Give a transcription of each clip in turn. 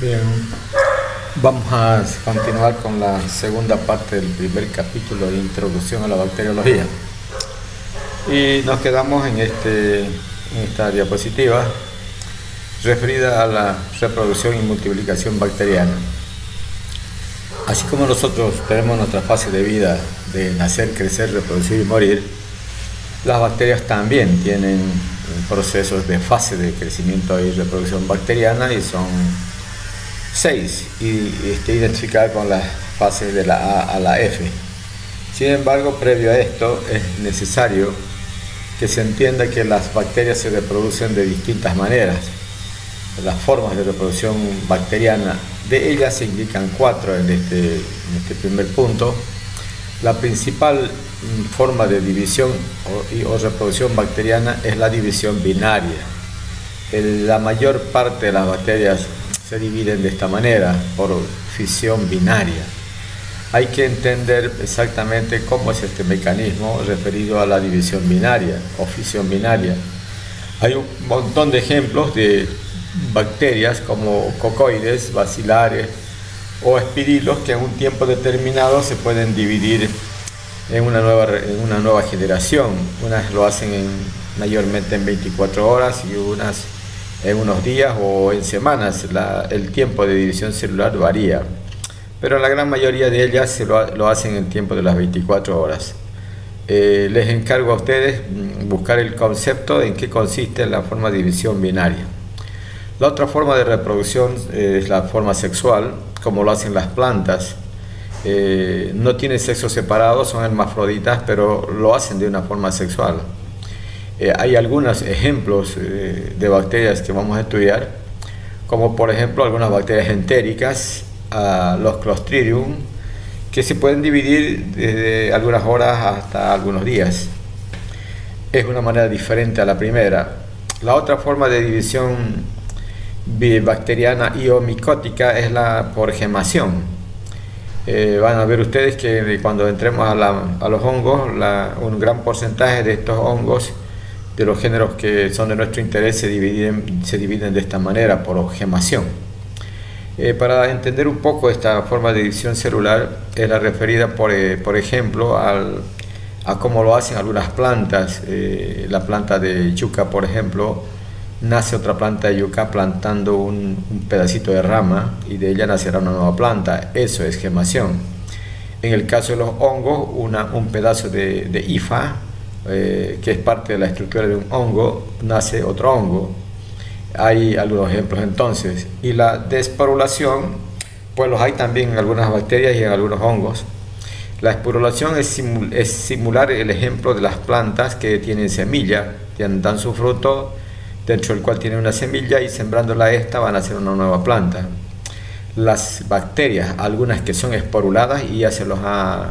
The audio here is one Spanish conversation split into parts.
Bien, vamos a continuar con la segunda parte del primer capítulo de Introducción a la Bacteriología. Y nos quedamos en esta diapositiva referida a la reproducción y multiplicación bacteriana. Así como nosotros tenemos nuestra fase de vida de nacer, crecer, reproducir y morir, las bacterias también tienen procesos de fase de crecimiento y reproducción bacteriana, y son 6 y identificadas con las fases de la A a la F. Sin embargo, previo a esto es necesario que se entienda que las bacterias se reproducen de distintas maneras. Las formas de reproducción bacteriana, de ellas se indican 4 en este primer punto. La principal forma de división o reproducción bacteriana es la división binaria. La mayor parte de las bacterias se dividen de esta manera, por fisión binaria. Hay que entender exactamente cómo es este mecanismo referido a la división binaria o fisión binaria. Hay un montón de ejemplos de bacterias como cocoides, bacilares o espirilos que en un tiempo determinado se pueden dividir en una nueva generación. Unas lo hacen mayormente en 24 horas y unas en unos días o en semanas. El tiempo de división celular varía, pero la gran mayoría de ellas lo hacen en el tiempo de las 24 horas. Les encargo a ustedes buscar el concepto en qué consiste la forma de división binaria. La otra forma de reproducción es la forma sexual, como lo hacen las plantas. No tienen sexo separado, son hermafroditas, pero lo hacen de una forma sexual. Hay algunos ejemplos de bacterias que vamos a estudiar, como por ejemplo algunas bacterias entéricas, los Clostridium, que se pueden dividir desde algunas horas hasta algunos días. Es una manera diferente a la primera. La otra forma de división bacteriana y o micótica es la por gemación. Van a ver ustedes que cuando entremos a los hongos, un gran porcentaje de estos hongos, de los géneros que son de nuestro interés, se dividen de esta manera, por gemación. Para entender un poco esta forma de división celular, es la referida por ejemplo a cómo lo hacen algunas plantas. La planta de yuca, por ejemplo, nace otra planta de yuca plantando un pedacito de rama, y de ella nacerá una nueva planta. Eso es gemación. En el caso de los hongos, un pedazo de hifa, que es parte de la estructura de un hongo, nace otro hongo. Hay algunos ejemplos entonces. Y la desporulación, pues los hay también en algunas bacterias y en algunos hongos. La esporulación es simular el ejemplo de las plantas que tienen semilla, dan su fruto, dentro del cual tiene una semilla, y sembrándola van a hacer una nueva planta. Las bacterias, algunas que son esporuladas, y ya se los ha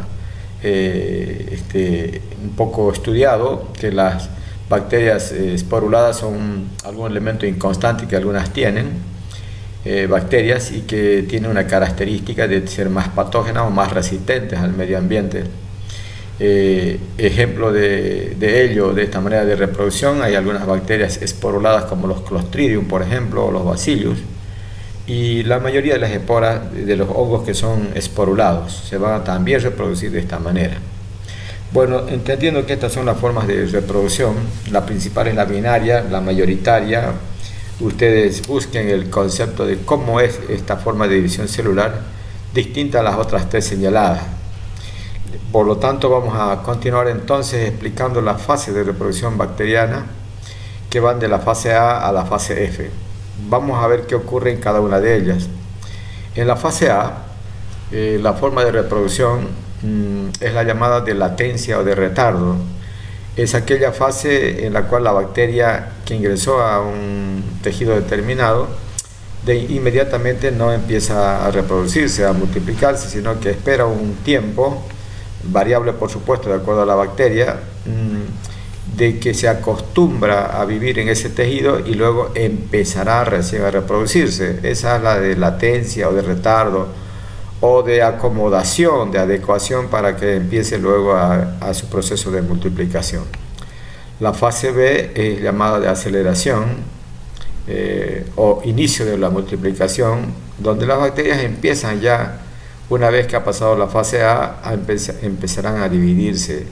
un poco estudiado, que las bacterias esporuladas son algún elemento inconstante que algunas tienen, bacterias, y que tienen una característica de ser más patógenas o más resistentes al medio ambiente. Ejemplo de ello, de esta manera de reproducción, hay algunas bacterias esporuladas como los Clostridium, por ejemplo, o los Bacillus, y la mayoría de las esporas de los hongos que son esporulados se van a también reproducir de esta manera. Bueno, entendiendo que estas son las formas de reproducción, la principal es la binaria, la mayoritaria. Ustedes busquen el concepto de cómo es esta forma de división celular, distinta a las otras 3 señaladas. Por lo tanto, vamos a continuar entonces explicando las fases de reproducción bacteriana, que van de la fase A a la fase F. Vamos a ver qué ocurre en cada una de ellas. En la fase A, la forma de reproducción es la llamada de latencia o de retardo. Es aquella fase en la cual la bacteria que ingresó a un tejido determinado inmediatamente no empieza a reproducirse, a multiplicarse, sino que espera un tiempo variable, por supuesto, de acuerdo a la bacteria, de que se acostumbra a vivir en ese tejido, y luego empezará recién a reproducirse. Esa es la de latencia o de retardo, o de acomodación, de adecuación, para que empiece luego a su proceso de multiplicación. La fase B es llamada de aceleración, o inicio de la multiplicación, donde las bacterias empiezan ya, una vez que ha pasado la fase A, empezarán a dividirse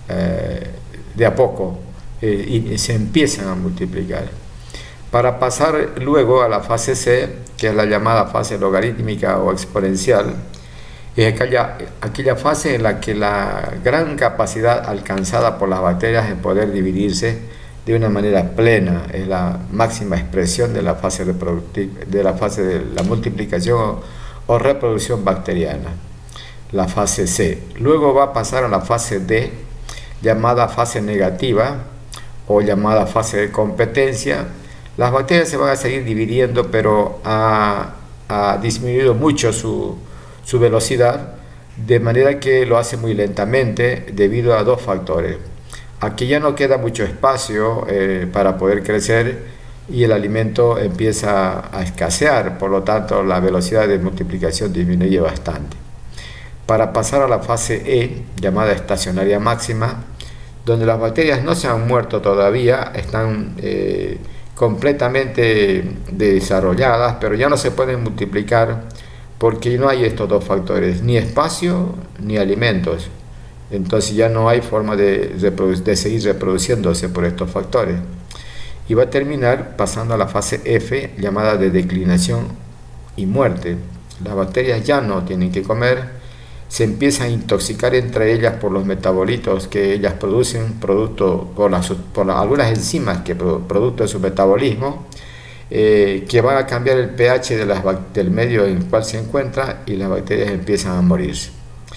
de a poco y se empiezan a multiplicar. Para pasar luego a la fase C, que es la llamada fase logarítmica o exponencial, es aquella fase en la que la gran capacidad alcanzada por las bacterias en poder dividirse de una manera plena es la máxima expresión de la fase de la multiplicación o reproducción bacteriana, la fase C. Luego va a pasar a la fase D, llamada fase negativa o llamada fase de competencia. Las bacterias se van a seguir dividiendo, pero ha disminuido mucho su velocidad, de manera que lo hace muy lentamente debido a dos factores. Aquí ya no queda mucho espacio para poder crecer y el alimento empieza a escasear, por lo tanto la velocidad de multiplicación disminuye bastante. Para pasar a la fase E, llamada estacionaria máxima, donde las bacterias no se han muerto todavía, están completamente desarrolladas, pero ya no se pueden multiplicar porque no hay estos dos factores, ni espacio ni alimentos. Entonces ya no hay forma de seguir reproduciéndose por estos factores. Y va a terminar pasando a la fase F, llamada de declinación y muerte. Las bacterias ya no tienen que comer, se empiezan a intoxicar entre ellas por los metabolitos que ellas producen, por algunas enzimas que producto de su metabolismo, que van a cambiar el pH del medio en el cual se encuentra, y las bacterias empiezan a morirse.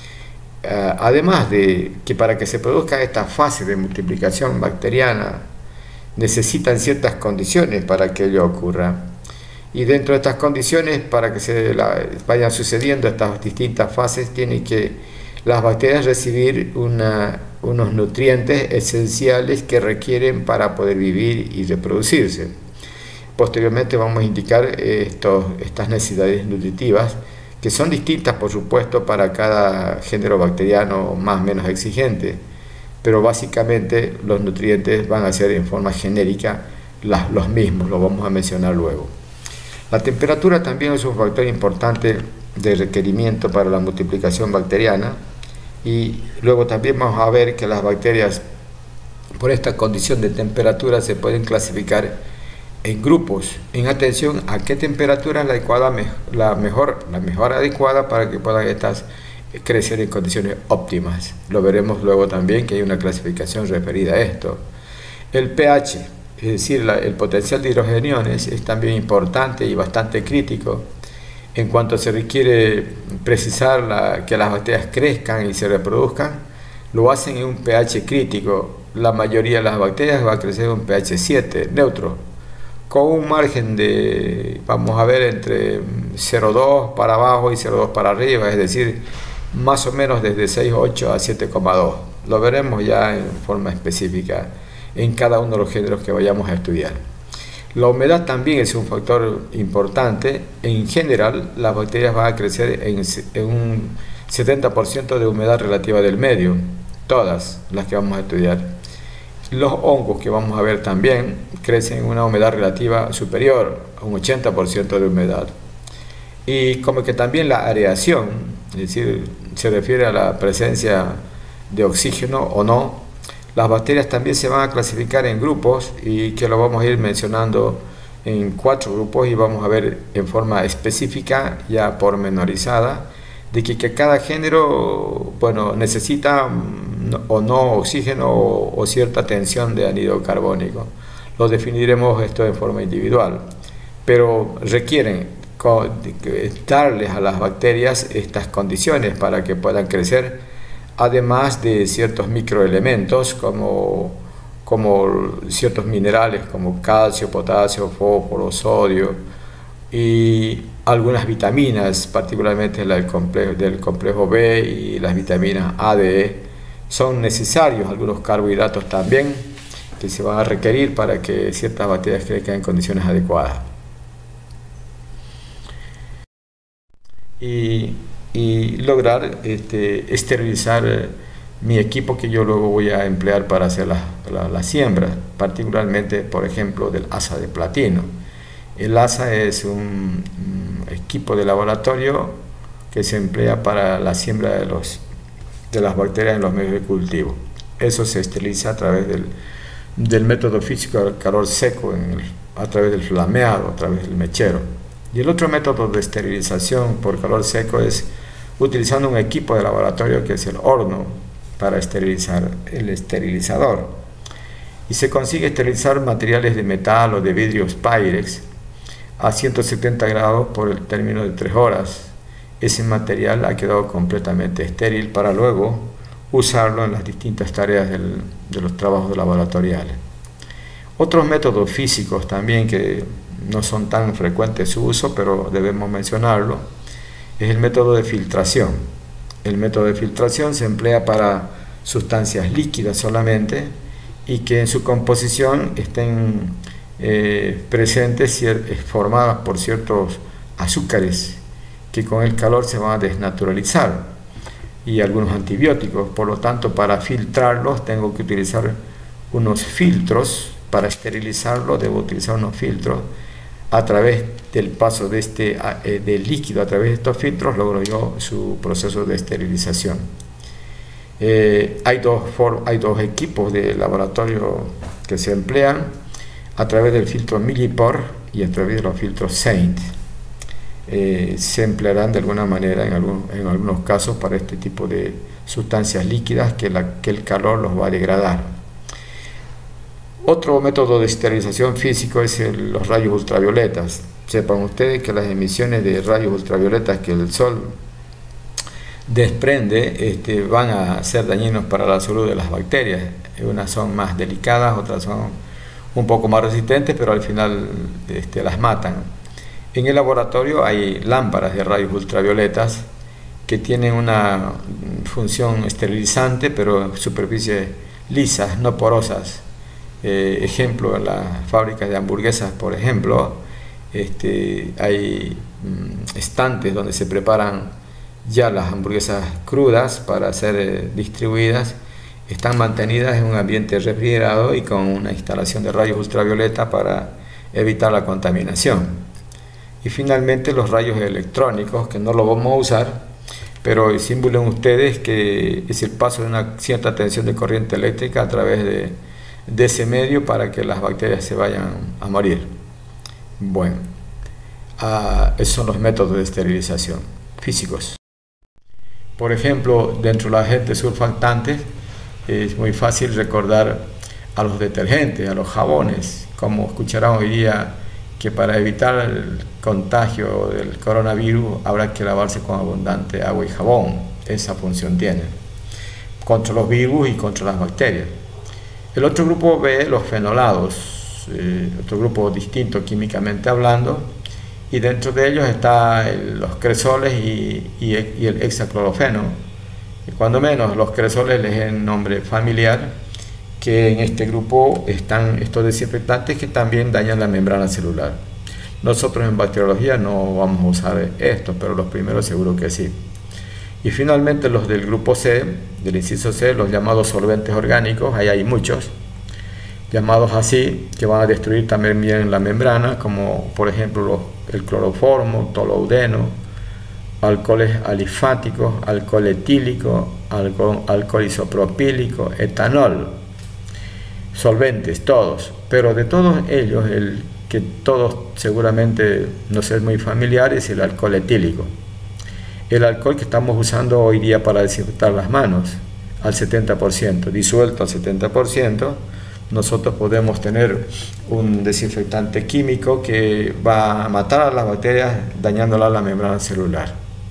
Además de que para que se produzca esta fase de multiplicación bacteriana necesitan ciertas condiciones para que ello ocurra, y dentro de estas condiciones, para que vayan sucediendo estas distintas fases, tienen que las bacterias recibir unos nutrientes esenciales que requieren para poder vivir y reproducirse. Posteriormente vamos a indicar estas necesidades nutritivas, que son distintas, por supuesto, para cada género bacteriano, más o menos exigente, pero básicamente los nutrientes van a ser en forma genérica los mismos, lo vamos a mencionar luego. La temperatura también es un factor importante de requerimiento para la multiplicación bacteriana, y luego también vamos a ver que las bacterias, por esta condición de temperatura, se pueden clasificar en grupos, en atención a qué temperatura es la mejor adecuada para que puedan estas crecer en condiciones óptimas. Lo veremos luego también, que hay una clasificación referida a esto. El pH, es decir, el potencial de hidrogeniones, es también importante y bastante crítico en cuanto se requiere precisar que las bacterias crezcan y se reproduzcan. Lo hacen en un pH crítico. La mayoría de las bacterias va a crecer en un pH 7, neutro, con un margen de, vamos a ver, entre 0,2 para abajo y 0,2 para arriba, es decir, más o menos desde 6,8 a 7,2. Lo veremos ya en forma específica en cada uno de los géneros que vayamos a estudiar. La humedad también es un factor importante. En general, las bacterias van a crecer en un 70% de humedad relativa del medio, todas las que vamos a estudiar. Los hongos, que vamos a ver también, crecen en una humedad relativa superior a un 80% de humedad. Y como que también la areación, es decir, se refiere a la presencia de oxígeno o no. Las bacterias también se van a clasificar en grupos, y que lo vamos a ir mencionando en 4 grupos, y vamos a ver en forma específica, ya pormenorizada, de que cada género, bueno, necesita o no oxígeno o cierta tensión de anhídrido carbónico. Lo definiremos esto en forma individual, pero requieren darles a las bacterias estas condiciones para que puedan crecer, además de ciertos microelementos como ciertos minerales como calcio, potasio, fósforo, sodio, y algunas vitaminas, particularmente del complejo B y las vitaminas A, D, E. Son necesarios algunos carbohidratos también que se van a requerir para que ciertas bacterias crezcan en condiciones adecuadas. Y lograr esterilizar mi equipo, que yo luego voy a emplear para hacer la siembra, particularmente, por ejemplo, del asa de platino. El ASA es un equipo de laboratorio que se emplea para la siembra de las bacterias en los medios de cultivo. Eso se esteriliza a través del método físico del calor seco, a través del flameado, a través del mechero. Y el otro método de esterilización por calor seco es utilizando un equipo de laboratorio que es el horno para esterilizar, el esterilizador. Y se consigue esterilizar materiales de metal o de vidrios Pyrex a 170 grados por el término de 3 horas. Ese material ha quedado completamente estéril para luego usarlo en las distintas tareas de los trabajos laboratoriales. Otros métodos físicos también que no son tan frecuentes su uso, pero debemos mencionarlo, es el método de filtración. El método de filtración se emplea para sustancias líquidas solamente y que en su composición estén presentes formadas por ciertos azúcares que con el calor se van a desnaturalizar, y algunos antibióticos. Por lo tanto, para filtrarlos tengo que utilizar unos filtros. Para esterilizarlo debo utilizar unos filtros. A través del paso del líquido a través de estos filtros logro yo su proceso de esterilización. Hay dos equipos de laboratorio que se emplean a través del filtro Millipore y a través de los filtros Saint. Se emplearán de alguna manera en algunos casos para este tipo de sustancias líquidas que el calor los va a degradar. Otro método de esterilización físico es los rayos ultravioletas. Sepan ustedes que las emisiones de rayos ultravioletas que el sol desprende van a ser dañinos para la salud de las bacterias. Unas son más delicadas, otras son un poco más resistentes, pero al final las matan. En el laboratorio hay lámparas de rayos ultravioletas que tienen una función esterilizante, pero en superficies lisas, no porosas. Ejemplo, en las fábricas de hamburguesas, por ejemplo, hay estantes donde se preparan ya las hamburguesas crudas para ser distribuidas. Están mantenidas en un ambiente refrigerado y con una instalación de rayos ultravioleta para evitar la contaminación. Y finalmente los rayos electrónicos, que no los vamos a usar, pero simulen ustedes que es el paso de una cierta tensión de corriente eléctrica a través de ese medio para que las bacterias se vayan a morir. Bueno, esos son los métodos de esterilización físicos. Por ejemplo, dentro de los agentes surfactantes es muy fácil recordar a los detergentes, a los jabones, como escucharán hoy día que para evitar el contagio del coronavirus habrá que lavarse con abundante agua y jabón. Esa función tiene contra los virus y contra las bacterias. El otro grupo B, los fenolados, otro grupo distinto químicamente hablando, y dentro de ellos están los cresoles y el hexaclorofeno. Cuando menos los cresoles les es el nombre familiar, que en este grupo están estos desinfectantes que también dañan la membrana celular. Nosotros en bacteriología no vamos a usar estos, pero los primeros seguro que sí. Y finalmente los del grupo C, del inciso C, los llamados solventes orgánicos. Ahí hay muchos llamados así, que van a destruir también bien la membrana, como por ejemplo el cloroformo, toluideno, alcoholes alifáticos, alcohol etílico, alcohol isopropílico, etanol. Solventes, todos, pero de todos ellos el que todos seguramente no es muy familiar es el alcohol etílico. El alcohol que estamos usando hoy día para desinfectar las manos al 70%, disuelto al 70%, nosotros podemos tener un desinfectante químico que va a matar a las bacterias dañándola la membrana celular.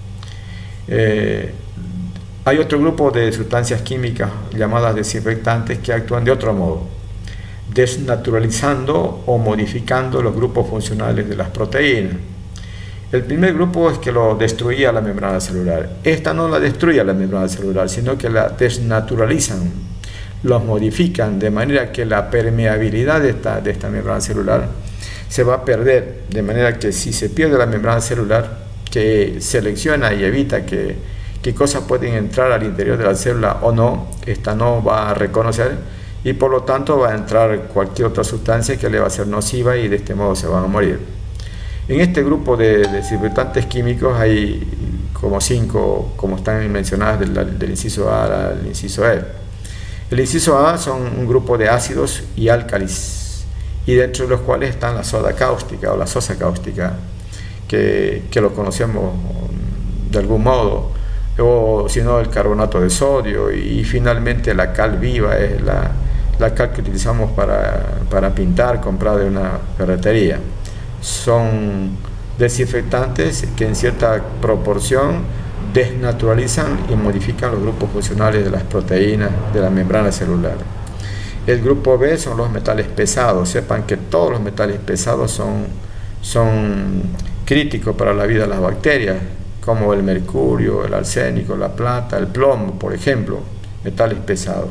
Hay otro grupo de sustancias químicas llamadas desinfectantes que actúan de otro modo, desnaturalizando o modificando los grupos funcionales de las proteínas. El primer grupo es que lo destruía la membrana celular. Esta no la destruye la membrana celular, sino que la desnaturalizan, los modifican de manera que la permeabilidad de esta membrana celular se va a perder, de manera que si se pierde la membrana celular, que selecciona y evita qué cosas pueden entrar al interior de la célula o no, esta no va a reconocer y por lo tanto va a entrar cualquier otra sustancia que le va a ser nociva y de este modo se van a morir. En este grupo de desinfectantes químicos hay como 5, como están mencionadas del inciso A al inciso E. El inciso A son un grupo de ácidos y álcalis, y dentro de los cuales están la soda cáustica o la sosa cáustica, que lo conocemos de algún modo, o si no el carbonato de sodio, y finalmente la cal viva es la cal que utilizamos para pintar, comprada de una ferretería. Son desinfectantes que en cierta proporción desnaturalizan y modifican los grupos funcionales de las proteínas de la membrana celular. El grupo B son los metales pesados. Sepan que todos los metales pesados son críticos para la vida de las bacterias, como el mercurio, el arsénico, la plata, el plomo, por ejemplo, metales pesados.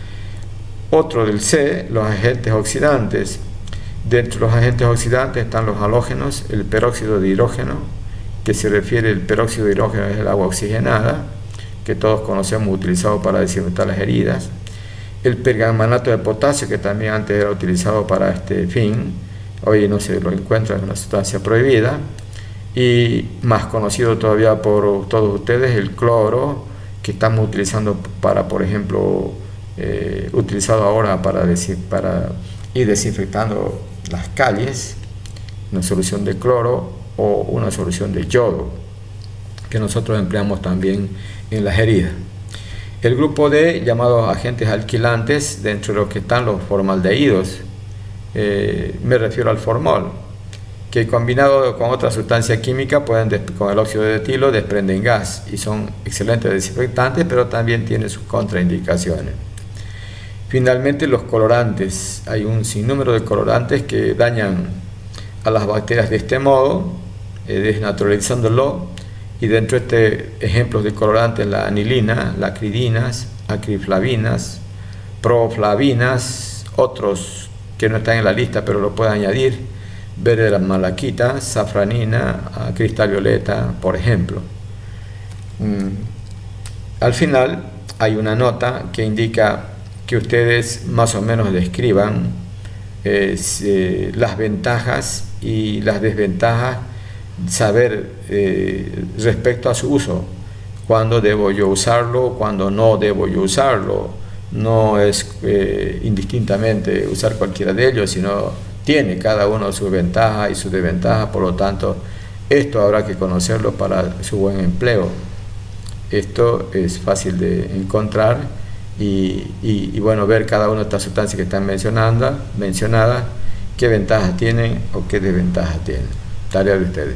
Otro del C, los agentes oxidantes. Dentro de los agentes oxidantes están los halógenos, el peróxido de hidrógeno, que se refiere, el peróxido de hidrógeno es el agua oxigenada, que todos conocemos, utilizado para desinfectar las heridas. El permanganato de potasio, que también antes era utilizado para este fin, hoy no se lo encuentra, es una sustancia prohibida. Y más conocido todavía por todos ustedes, el cloro, que estamos utilizando para, por ejemplo, utilizado ahora para ir desinfectando las calles, una solución de cloro o una solución de yodo, que nosotros empleamos también en las heridas. El grupo D, llamados agentes alquilantes, dentro de los que están los formaldehídos, me refiero al formol, que combinado con otra sustancia química, con el óxido de etilo, desprenden gas y son excelentes desinfectantes, pero también tienen sus contraindicaciones. Finalmente, los colorantes. Hay un sinnúmero de colorantes que dañan a las bacterias de este modo, desnaturalizándolo, y dentro de este ejemplos de colorantes, la anilina, la acridinas, acriflavinas, proflavinas, otros que no están en la lista pero lo pueden añadir, verde de la malaquita, safranina, cristal violeta, por ejemplo. Al final hay una nota que indica que ustedes más o menos describan las ventajas y las desventajas, saber respecto a su uso, cuándo debo yo usarlo, cuándo no debo yo usarlo. No es indistintamente usar cualquiera de ellos, sino tiene cada uno sus ventajas y sus desventajas. Por lo tanto, esto habrá que conocerlo para su buen empleo. Esto es fácil de encontrar y bueno, ver cada una de estas sustancias que están mencionadas, qué ventajas tienen o qué desventajas tienen. Tarea de ustedes.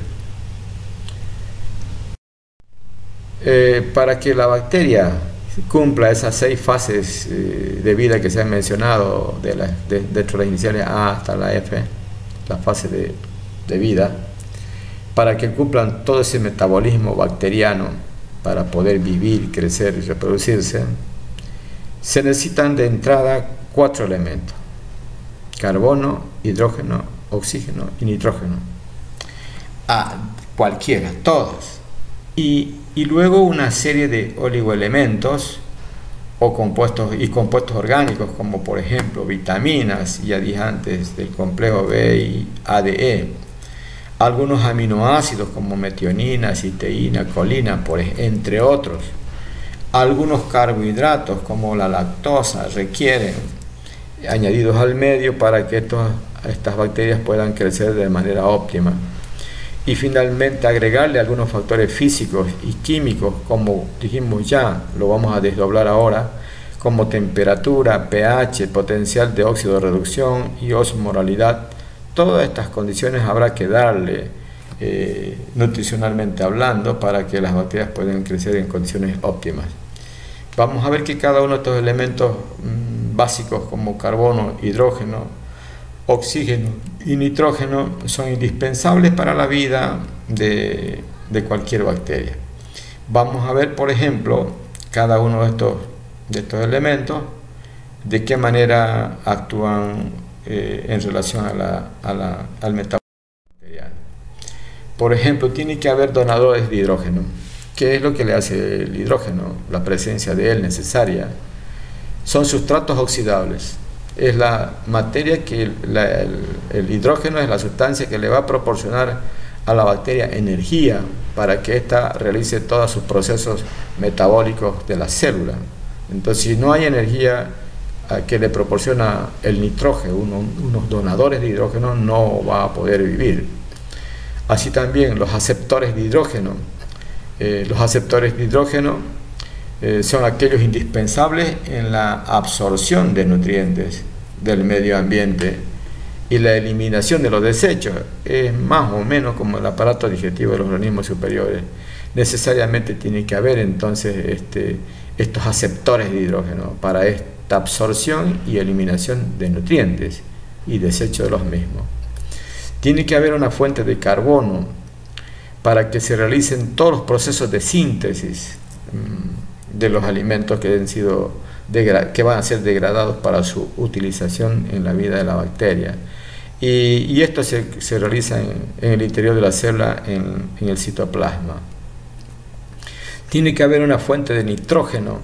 Para que la bacteria cumpla esas 6 fases de vida que se han mencionado, dentro de las iniciales A hasta la F, la fase de vida, para que cumplan todo ese metabolismo bacteriano para poder vivir, crecer y reproducirse, se necesitan de entrada 4 elementos: carbono, hidrógeno, oxígeno y nitrógeno. Cualquiera, todos. Y luego una serie de oligoelementos o compuestos orgánicos, como por ejemplo vitaminas y adicionantes del complejo B y ADE, algunos aminoácidos como metionina, cisteína, colina, entre otros. Algunos carbohidratos como la lactosa requieren añadidos al medio para que estas bacterias puedan crecer de manera óptima. Y finalmente agregarle algunos factores físicos y químicos, como dijimos ya, lo vamos a desdoblar ahora, como temperatura, pH, potencial de óxido de reducción y osmolaridad. Todas estas condiciones habrá que darle nutricionalmente hablando para que las bacterias puedan crecer en condiciones óptimas. Vamos a ver que cada uno de estos elementos básicos como carbono, hidrógeno, oxígeno y nitrógeno son indispensables para la vida de cualquier bacteria. Vamos a ver, por ejemplo, cada uno de estos elementos, de qué manera actúan en relación al metabolismo bacteriano. Por ejemplo, tiene que haber donadores de hidrógeno. ¿Qué es lo que le hace el hidrógeno? La presencia de él necesaria. Son sustratos oxidables. Es la materia que el hidrógeno es la sustancia que le va a proporcionar a la bacteria energía para que ésta realice todos sus procesos metabólicos de la célula. Entonces, si no hay energía que le proporciona el nitrógeno, unos donadores de hidrógeno, no va a poder vivir. Así también los aceptores de hidrógeno. Los aceptores de hidrógeno son aquellos indispensables en la absorción de nutrientes del medio ambiente y la eliminación de los desechos. Es más o menos como el aparato digestivo de los organismos superiores. Necesariamente tiene que haber entonces estos aceptores de hidrógeno para esta absorción y eliminación de nutrientes y desecho de los mismos. Tiene que haber una fuente de carbono para que se realicen todos los procesos de síntesis de los alimentos que van a ser degradados para su utilización en la vida de la bacteria. Y esto se realiza en el interior de la célula, en el citoplasma. Tiene que haber una fuente de nitrógeno.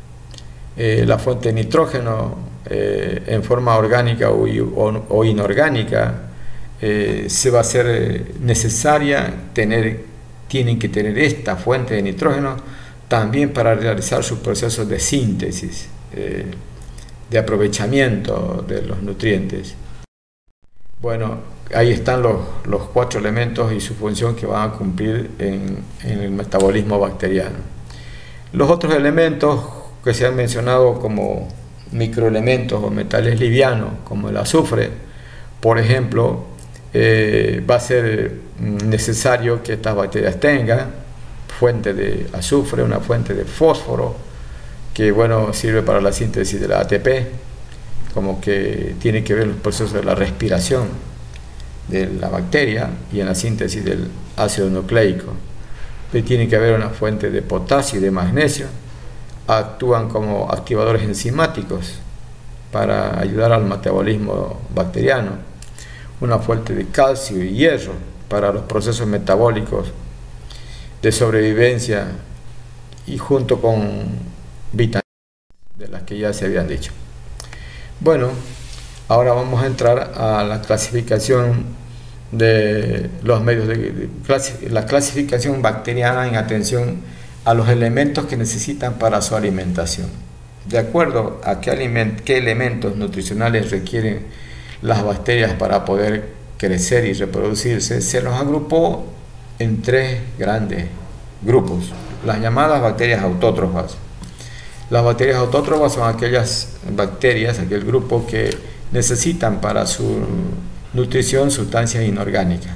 La fuente de nitrógeno en forma orgánica o inorgánica se va a hacer necesaria tienen que tener esta fuente de nitrógeno también para realizar sus procesos de síntesis, de aprovechamiento de los nutrientes. Bueno, ahí están los 4 elementos y su función que van a cumplir en el metabolismo bacteriano. Los otros elementos que se han mencionado como microelementos o metales livianos, como el azufre, por ejemplo, va a ser necesario que estas bacterias tengan fuente de azufre, una fuente de fósforo, que bueno, sirve para la síntesis de la ATP, como que tiene que ver los procesos de la respiración de la bacteria y en la síntesis del ácido nucleico. Tiene que haber una fuente de potasio y de magnesio, actúan como activadores enzimáticos para ayudar al metabolismo bacteriano, una fuente de calcio y hierro para los procesos metabólicos de sobrevivencia y junto con vitaminas de las que ya se habían dicho. Bueno, ahora vamos a entrar a la clasificación de los medios la clasificación bacteriana en atención a los elementos que necesitan para su alimentación. De acuerdo a qué elementos nutricionales requieren las bacterias para poder crecer y reproducirse, se los agrupó en 3 grandes grupos, las llamadas bacterias autótrofas. Las bacterias autótrofas son aquellas bacterias, aquel grupo que necesitan para su nutrición sustancias inorgánicas.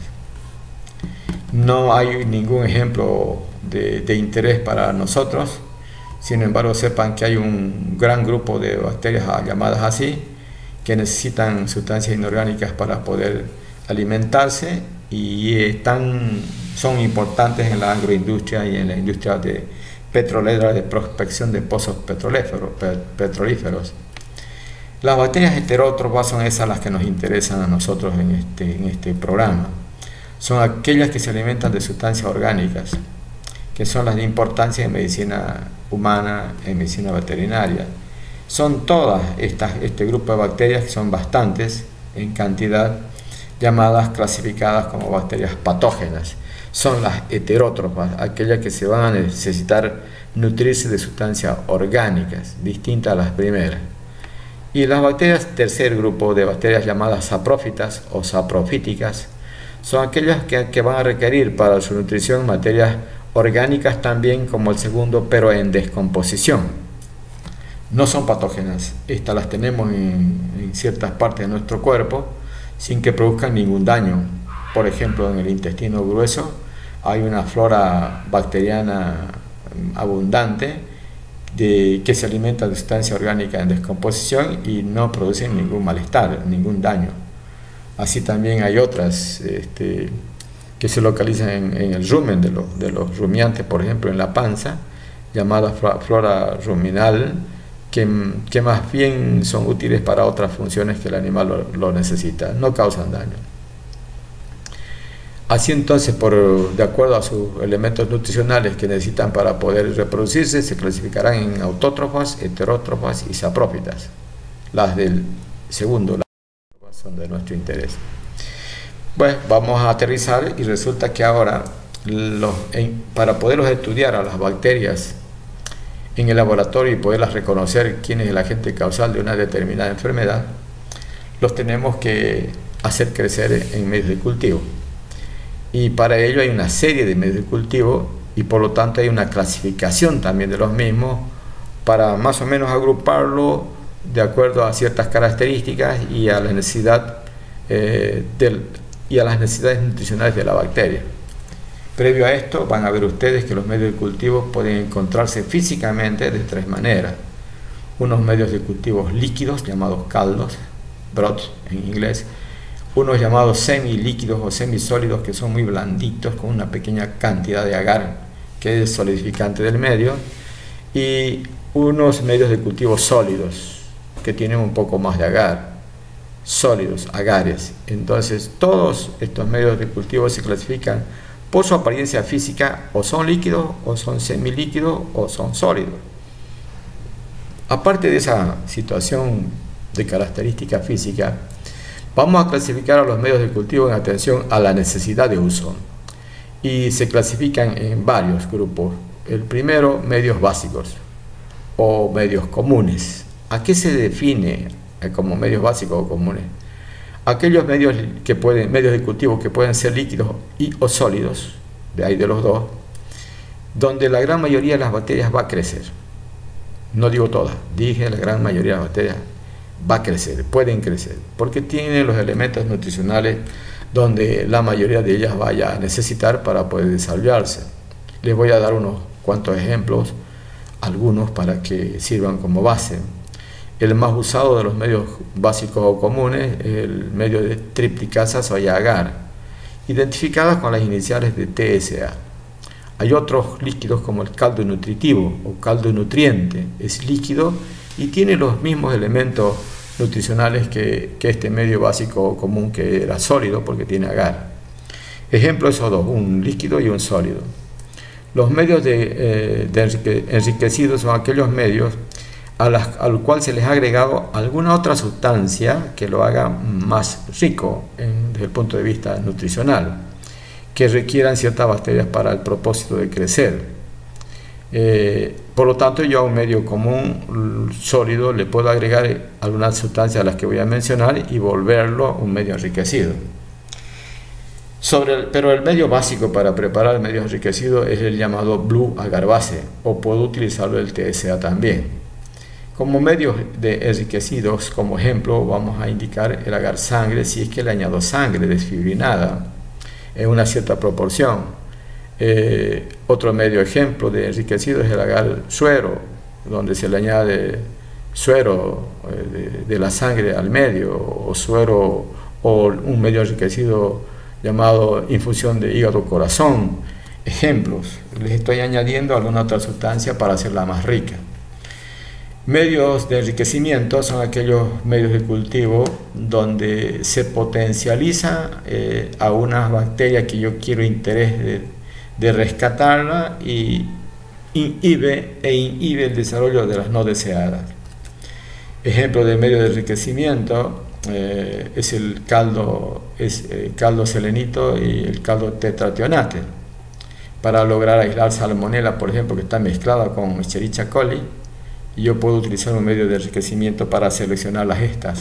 No hay ningún ejemplo de interés para nosotros, sin embargo sepan que hay un gran grupo de bacterias llamadas así, que necesitan sustancias inorgánicas para poder alimentarse y son importantes en la agroindustria y en la industria petrolera de prospección de pozos petrolíferos. Las bacterias heterótrofas son esas las que nos interesan a nosotros en este programa. Son aquellas que se alimentan de sustancias orgánicas, que son las de importancia en medicina humana, en medicina veterinaria. Son todas este grupo de bacterias, que son bastantes en cantidad, clasificadas como bacterias patógenas. Son las heterótrofas, aquellas que se van a necesitar nutrirse de sustancias orgánicas, distintas a las primeras. Y las bacterias, tercer grupo de bacterias llamadas saprófitas o saprofíticas, son aquellas que van a requerir para su nutrición materias orgánicas también como el segundo, pero en descomposición. No son patógenas, estas las tenemos en ciertas partes de nuestro cuerpo sin que produzcan ningún daño. Por ejemplo, en el intestino grueso hay una flora bacteriana abundante que se alimenta de sustancia orgánica en descomposición y no producen ningún malestar, ningún daño. Así también hay otras que se localizan en el rumen de los rumiantes, por ejemplo, en la panza, llamada flora ruminal, que más bien son útiles para otras funciones que el animal lo necesita, no causan daño. Así entonces, de acuerdo a sus elementos nutricionales que necesitan para poder reproducirse, se clasificarán en autótrofas, heterótrofas y saprófitas. Las del segundo son de nuestro interés. Pues vamos a aterrizar y resulta que ahora para poderlos estudiar a las bacterias en el laboratorio y poderlas reconocer quién es el agente causal de una determinada enfermedad, los tenemos que hacer crecer en medios de cultivo. Y para ello hay una serie de medios de cultivo y por lo tanto hay una clasificación también de los mismos para más o menos agruparlo de acuerdo a ciertas características y a la necesidad y a las necesidades nutricionales de la bacteria. Previo a esto van a ver ustedes que los medios de cultivo pueden encontrarse físicamente de tres maneras. Unos medios de cultivo líquidos llamados caldos, broths en inglés, unos llamados semilíquidos o semisólidos que son muy blanditos con una pequeña cantidad de agar que es solidificante del medio, y unos medios de cultivo sólidos que tienen un poco más de agar, sólidos, agares. Entonces todos estos medios de cultivo se clasifican por su apariencia física, o son líquidos, o son semilíquidos, o son sólidos. Aparte de esa situación de característica física, vamos a clasificar a los medios de cultivo en atención a la necesidad de uso. Y se clasifican en varios grupos. El primero, medios básicos o medios comunes. ¿A qué se define como medios básicos o comunes? Aquellos medios de cultivo que pueden ser líquidos o sólidos, de ahí de los dos, donde la gran mayoría de las bacterias va a crecer. No digo todas, dije la gran mayoría de las bacterias va a crecer, pueden crecer, porque tienen los elementos nutricionales donde la mayoría de ellas vaya a necesitar para poder desarrollarse. Les voy a dar unos cuantos ejemplos, algunos para que sirvan como base. El más usado de los medios básicos o comunes es el medio de tripticasas o agar, identificadas con las iniciales de TSA. Hay otros líquidos como el caldo nutritivo o caldo nutriente, es líquido y tiene los mismos elementos nutricionales que este medio básico o común que era sólido porque tiene agar. Ejemplo esos dos, un líquido y un sólido. Los medios enriquecidos son aquellos medios al cual se les ha agregado alguna otra sustancia que lo haga más rico desde el punto de vista nutricional, que requieran ciertas bacterias para el propósito de crecer. Por lo tanto, yo a un medio común sólido le puedo agregar algunas sustancias a las que voy a mencionar y volverlo un medio enriquecido. Pero el medio básico para preparar el medio enriquecido es el llamado Blue Agar Base, o puedo utilizarlo el TSA también. Como medios enriquecidos, como ejemplo, vamos a indicar el agar sangre si es que le añado sangre desfibrinada en una cierta proporción. Otro medio ejemplo de enriquecido es el agar suero, donde se le añade suero de la sangre al medio, o suero, o un medio enriquecido llamado infusión de hígado-corazón. Ejemplos, les estoy añadiendo alguna otra sustancia para hacerla más rica. Medios de enriquecimiento son aquellos medios de cultivo donde se potencializa a una bacteria que yo quiero interés de rescatarla y inhibe el desarrollo de las no deseadas. Ejemplo de medio de enriquecimiento es el caldo selenito y el caldo tetrationate. Para lograr aislar salmonela, por ejemplo, que está mezclada con Escherichia coli, yo puedo utilizar un medio de enriquecimiento para seleccionar las estas.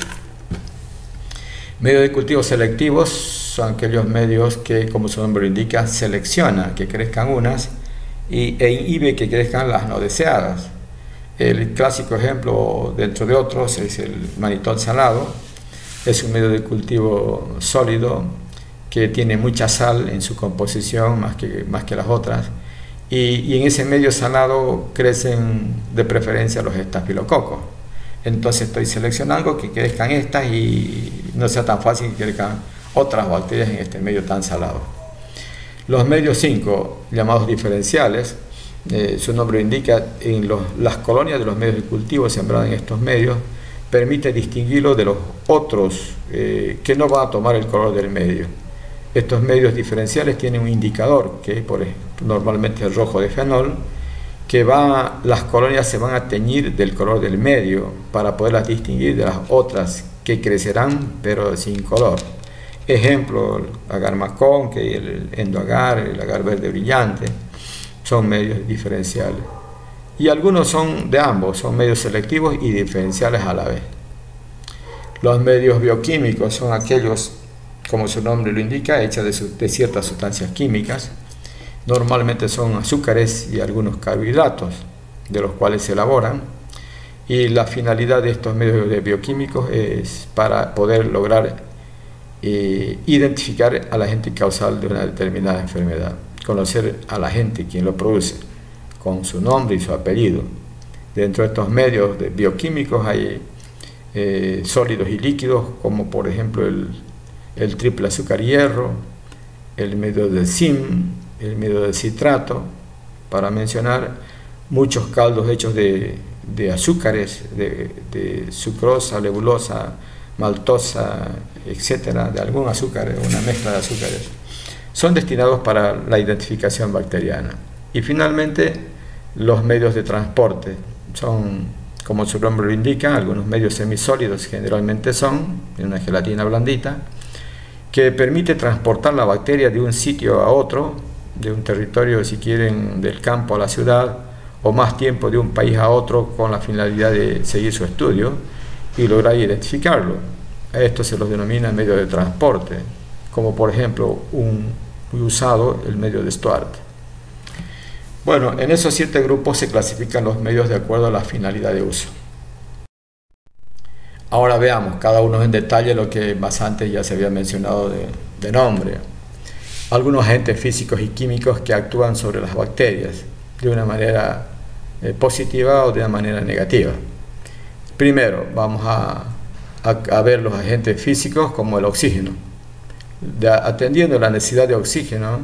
Medios de cultivo selectivos son aquellos medios que, como su nombre lo indica, selecciona que crezcan unas e inhibe que crezcan las no deseadas. El clásico ejemplo, dentro de otros, es el manitol salado. Es un medio de cultivo sólido que tiene mucha sal en su composición, más que las otras. Y en ese medio salado crecen de preferencia los estafilococos. Entonces estoy seleccionando que crezcan estas y no sea tan fácil que crezcan otras bacterias en este medio tan salado. Los medios 5, llamados diferenciales, su nombre indica, las colonias de los medios de cultivo sembrados en estos medios permite distinguirlo de los otros que no van a tomar el color del medio. Estos medios diferenciales tienen un indicador que normalmente es rojo de fenol, que las colonias se van a teñir del color del medio para poderlas distinguir de las otras que crecerán pero sin color. Ejemplo, el agar macón, que el endoagar, el agar verde brillante, son medios diferenciales. Y algunos son de ambos, son medios selectivos y diferenciales a la vez. Los medios bioquímicos son aquellos, como su nombre lo indica, hechos de ciertas sustancias químicas. Normalmente son azúcares y algunos carbohidratos, de los cuales se elaboran. Y la finalidad de estos medios bioquímicos es para poder lograr identificar al agente causal de una determinada enfermedad, conocer al agente quien lo produce, con su nombre y su apellido. Dentro de estos medios bioquímicos hay sólidos y líquidos, como por ejemplo el triple azúcar hierro, el medio del zinc, el medio del citrato, para mencionar muchos caldos hechos de azúcares, de sucrosa, lebulosa, maltosa, etcétera, de algún azúcar, una mezcla de azúcares, son destinados para la identificación bacteriana. Y finalmente, los medios de transporte son, como su nombre lo indica, algunos medios semisólidos, generalmente son de una gelatina blandita, que permite transportar la bacteria de un sitio a otro, de un territorio, si quieren, del campo a la ciudad, o más tiempo de un país a otro, con la finalidad de seguir su estudio y lograr identificarlo. A esto se los denomina medio de transporte, como por ejemplo muy usado el medio de Stuart. Bueno, en esos 7 grupos se clasifican los medios de acuerdo a la finalidad de uso. Ahora veamos cada uno en detalle lo que más antes ya se había mencionado de nombre. Algunos agentes físicos y químicos que actúan sobre las bacterias de una manera positiva o de una manera negativa. Primero vamos a ver los agentes físicos como el oxígeno. Atendiendo la necesidad de oxígeno,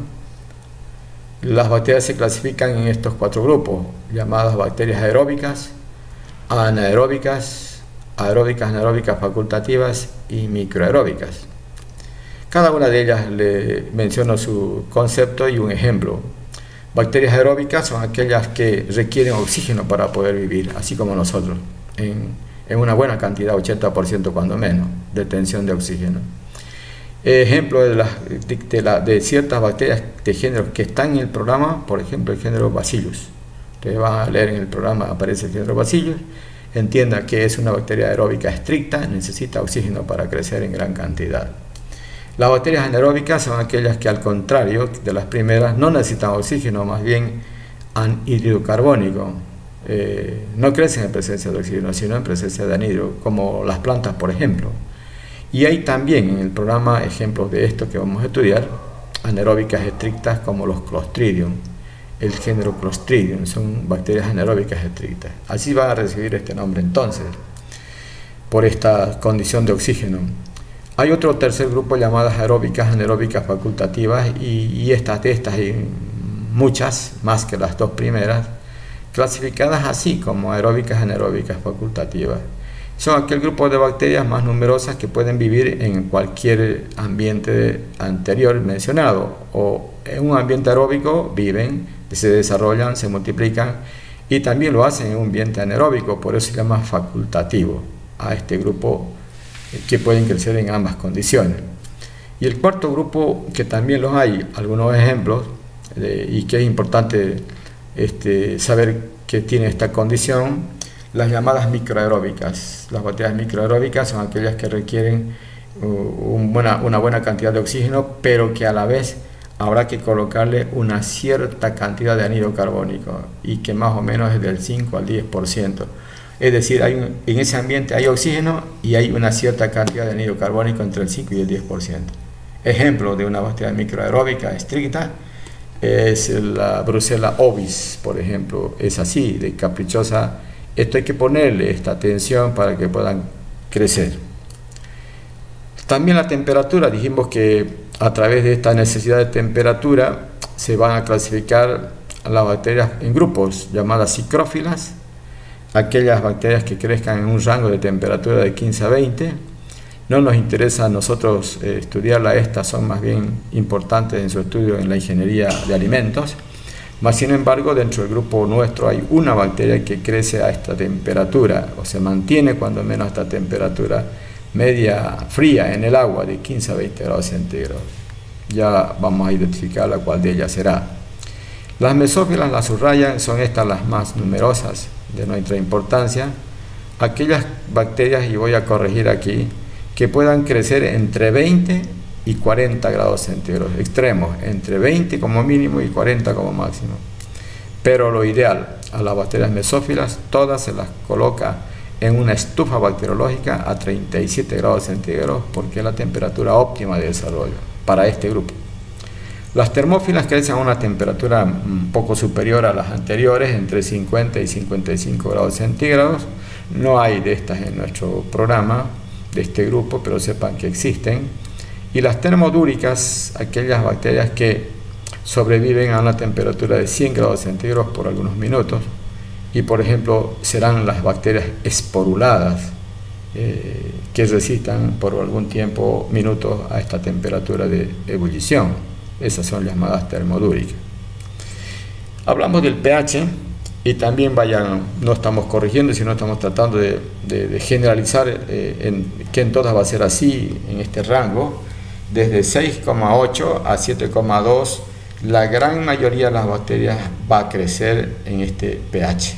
las bacterias se clasifican en estos 4 grupos, llamadas bacterias aeróbicas, anaeróbicas, aeróbicas, anaeróbicas facultativas y microaeróbicas. Cada una de ellas le menciono su concepto y un ejemplo. Bacterias aeróbicas son aquellas que requieren oxígeno para poder vivir, así como nosotros, en una buena cantidad, 80% cuando menos, de tensión de oxígeno. Ejemplo de ciertas bacterias de géneros que están en el programa, por ejemplo el género Bacillus. Ustedes van a leer en el programa, aparece el género Bacillus. Entienda que es una bacteria aeróbica estricta, necesita oxígeno para crecer en gran cantidad. Las bacterias anaeróbicas son aquellas que, al contrario de las primeras, no necesitan oxígeno, más bien anhídrido carbónico. No crecen en presencia de oxígeno, sino en presencia de anhídrido, como las plantas, por ejemplo. Y hay también en el programa ejemplos de esto que vamos a estudiar, anaeróbicas estrictas como los Clostridium, el género Clostridium, son bacterias anaeróbicas estrictas. Así van a recibir este nombre entonces, por esta condición de oxígeno. Hay otro tercer grupo llamadas aeróbicas, anaeróbicas facultativas, y estas hay muchas, más que las 2 primeras, clasificadas así como aeróbicas, anaeróbicas facultativas. Son aquel grupo de bacterias más numerosas que pueden vivir en cualquier ambiente anterior mencionado, o en un ambiente aeróbico viven, se desarrollan, se multiplican, y también lo hacen en un ambiente anaeróbico, por eso se llama facultativo a este grupo, que pueden crecer en ambas condiciones. Y el cuarto grupo, que también los hay, algunos ejemplos, y que es importante saber que tiene esta condición, las llamadas microaeróbicas. Las bacterias microaeróbicas son aquellas que requieren una buena cantidad de oxígeno, pero que a la vez habrá que colocarle una cierta cantidad de anhídrido carbónico, y que más o menos es del 5 al 10%. Es decir, en ese ambiente hay oxígeno y hay una cierta cantidad de anhídrido carbónico entre el 5 y el 10%. Ejemplo de una bacteria microaeróbica estricta es la Brucella ovis, por ejemplo. Es así, de caprichosa. Esto hay que ponerle esta atención para que puedan crecer. También la temperatura. Dijimos que a través de esta necesidad de temperatura se van a clasificar las bacterias en grupos llamadas psicrófilas, aquellas bacterias que crezcan en un rango de temperatura de 15 a 20. No nos interesa a nosotros estudiarla, estas son más bien importantes en su estudio en la ingeniería de alimentos. Mas, sin embargo, dentro del grupo nuestro hay una bacteria que crece a esta temperatura, o se mantiene cuando menos a esta temperatura media fría en el agua de 15 a 20 grados centígrados. Ya vamos a identificar la cual de ellas será. Las mesófilas las subrayan, son estas las más numerosas de nuestra importancia. Aquellas bacterias, y voy a corregir aquí, que puedan crecer entre 20 y 40 grados centígrados, extremos, entre 20 como mínimo y 40 como máximo. Pero lo ideal, a las bacterias mesófilas, todas se las coloca en una estufa bacteriológica a 37 grados centígrados, porque es la temperatura óptima de desarrollo para este grupo. Las termófilas crecen a una temperatura un poco superior a las anteriores, entre 50 y 55 grados centígrados. No hay de estas en nuestro programa, de este grupo, pero sepan que existen. Y las termodúricas, aquellas bacterias que sobreviven a una temperatura de 100 grados centígrados por algunos minutos. Y por ejemplo, serán las bacterias esporuladas, que resistan por algún tiempo, minutos, a esta temperatura de ebullición. Esas son llamadas termodúricas. Hablamos del pH y también no estamos corrigiendo, sino estamos tratando de generalizar que en todas va a ser así, en este rango, desde 6,8 a 7,2, la gran mayoría de las bacterias va a crecer en este pH.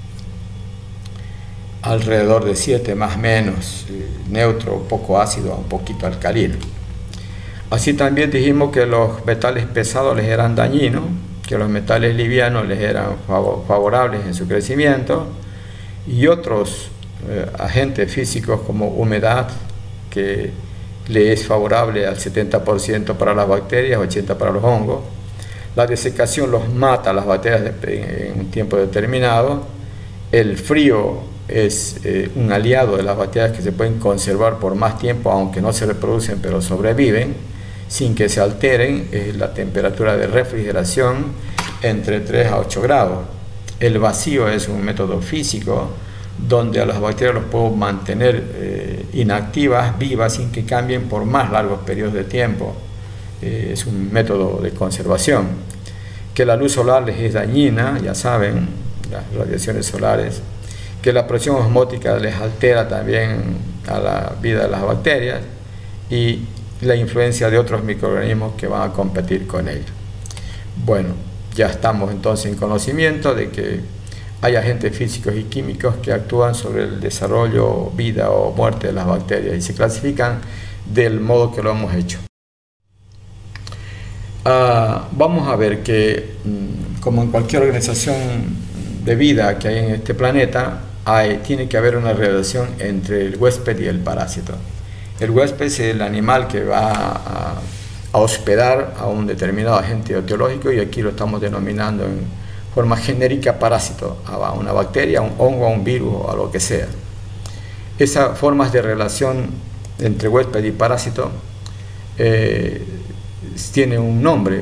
Alrededor de 7 más o menos, neutro, poco ácido, un poquito alcalino. Así también dijimos que los metales pesados les eran dañinos, que los metales livianos les eran favorables en su crecimiento, y otros agentes físicos como humedad, que le es favorable al 70% para las bacterias, 80% para los hongos. La desecación los mata a las bacterias en un tiempo determinado. El frío es un aliado de las bacterias que se pueden conservar por más tiempo, aunque no se reproducen, pero sobreviven sin que se alteren. La temperatura de refrigeración entre 3 a 8 grados. El vacío es un método físico donde a las bacterias los puedo mantener inactivas, vivas, sin que cambien por más largos periodos de tiempo. Es un método de conservación. Que la luz solar les es dañina, ya saben, las radiaciones solares. Que la presión osmótica les altera también a la vida de las bacterias, y la influencia de otros microorganismos que van a competir con ellos. Bueno, ya estamos entonces en conocimiento de que hay agentes físicos y químicos que actúan sobre el desarrollo, vida o muerte de las bacterias, y se clasifican del modo que lo hemos hecho. Vamos a ver que, como en cualquier organización de vida que hay en este planeta, tiene que haber una relación entre el huésped y el parásito. El huésped es el animal que va a hospedar a un determinado agente etiológico, y aquí lo estamos denominando en forma genérica parásito, a una bacteria, a un hongo, a un virus o a lo que sea. Esas formas de relación entre huésped y parásito tienen un nombre,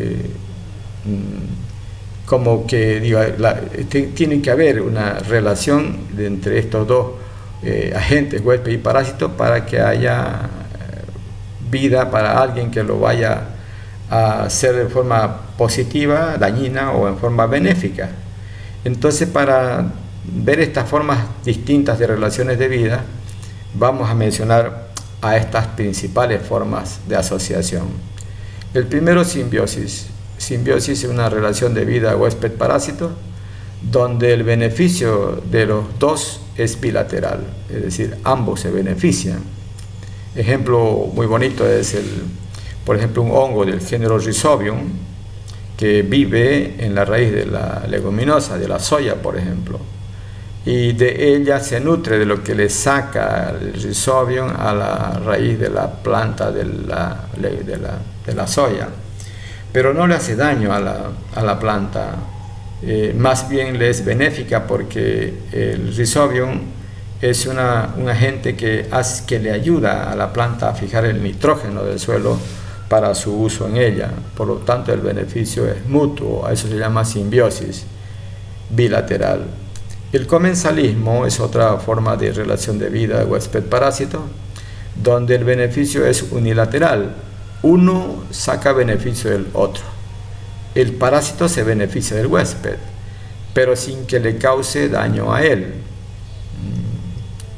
como que digo, tiene que haber una relación entre estos dos agentes, huésped y parásito, para que haya vida para alguien que lo vaya a hacer de forma positiva, dañina, o en forma benéfica. Entonces, para ver estas formas distintas de relaciones de vida, vamos a mencionar a estas principales formas de asociación. El primero, simbiosis. Simbiosis es una relación de vida huésped-parásito, donde el beneficio de los dos es bilateral, es decir, ambos se benefician. Ejemplo muy bonito es por ejemplo, un hongo del género Rhizobium, que vive en la raíz de la leguminosa, de la soya, por ejemplo, y de ella se nutre de lo que le saca el Rhizobium a la raíz de la planta de la soya, pero no le hace daño a la planta. Más bien le es benéfica, porque el Rhizobium es un agente que le ayuda a la planta a fijar el nitrógeno del suelo para su uso en ella. Por lo tanto, el beneficio es mutuo. A eso se llama simbiosis bilateral. El comensalismo es otra forma de relación de vida huésped-parásito, donde el beneficio es unilateral. Uno saca beneficio del otro. El parásito se beneficia del huésped, pero sin que le cause daño a él.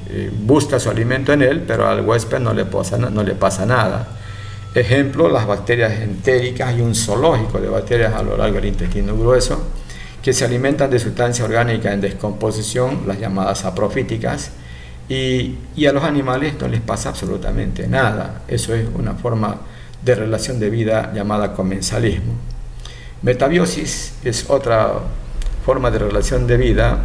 busca su alimento en él, pero al huésped no le pasa nada. Ejemplo, las bacterias entéricas. Hay un zoológico de bacterias a lo largo del intestino grueso que se alimentan de sustancias orgánicas en descomposición, las llamadas saprofíticas, y a los animales no les pasa absolutamente nada. Eso es una forma de relación de vida llamada comensalismo. Metabiosis es otra forma de relación de vida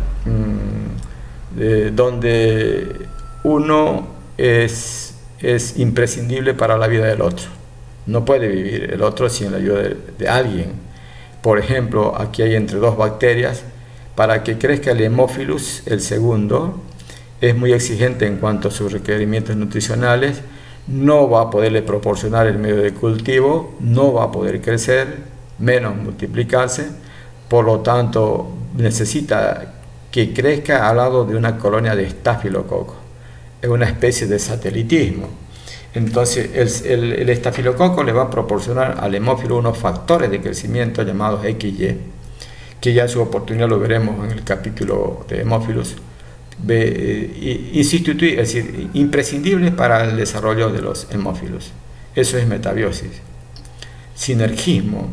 donde uno es imprescindible para la vida del otro. No puede vivir el otro sin la ayuda de alguien. Por ejemplo, aquí hay entre dos bacterias. Para que crezca el Haemophilus, el segundo, es muy exigente en cuanto a sus requerimientos nutricionales, no va a poderle proporcionar el medio de cultivo, no va a poder crecer, menos multiplicarse, por lo tanto necesita que crezca al lado de una colonia de estafilococo. Es una especie de satelitismo. Entonces el estafilococo le va a proporcionar al hemófilo unos factores de crecimiento llamados XY, que ya en su oportunidad lo veremos en el capítulo de hemófilos, es decir, imprescindible para el desarrollo de los hemófilos. Eso es metabiosis. Sinergismo.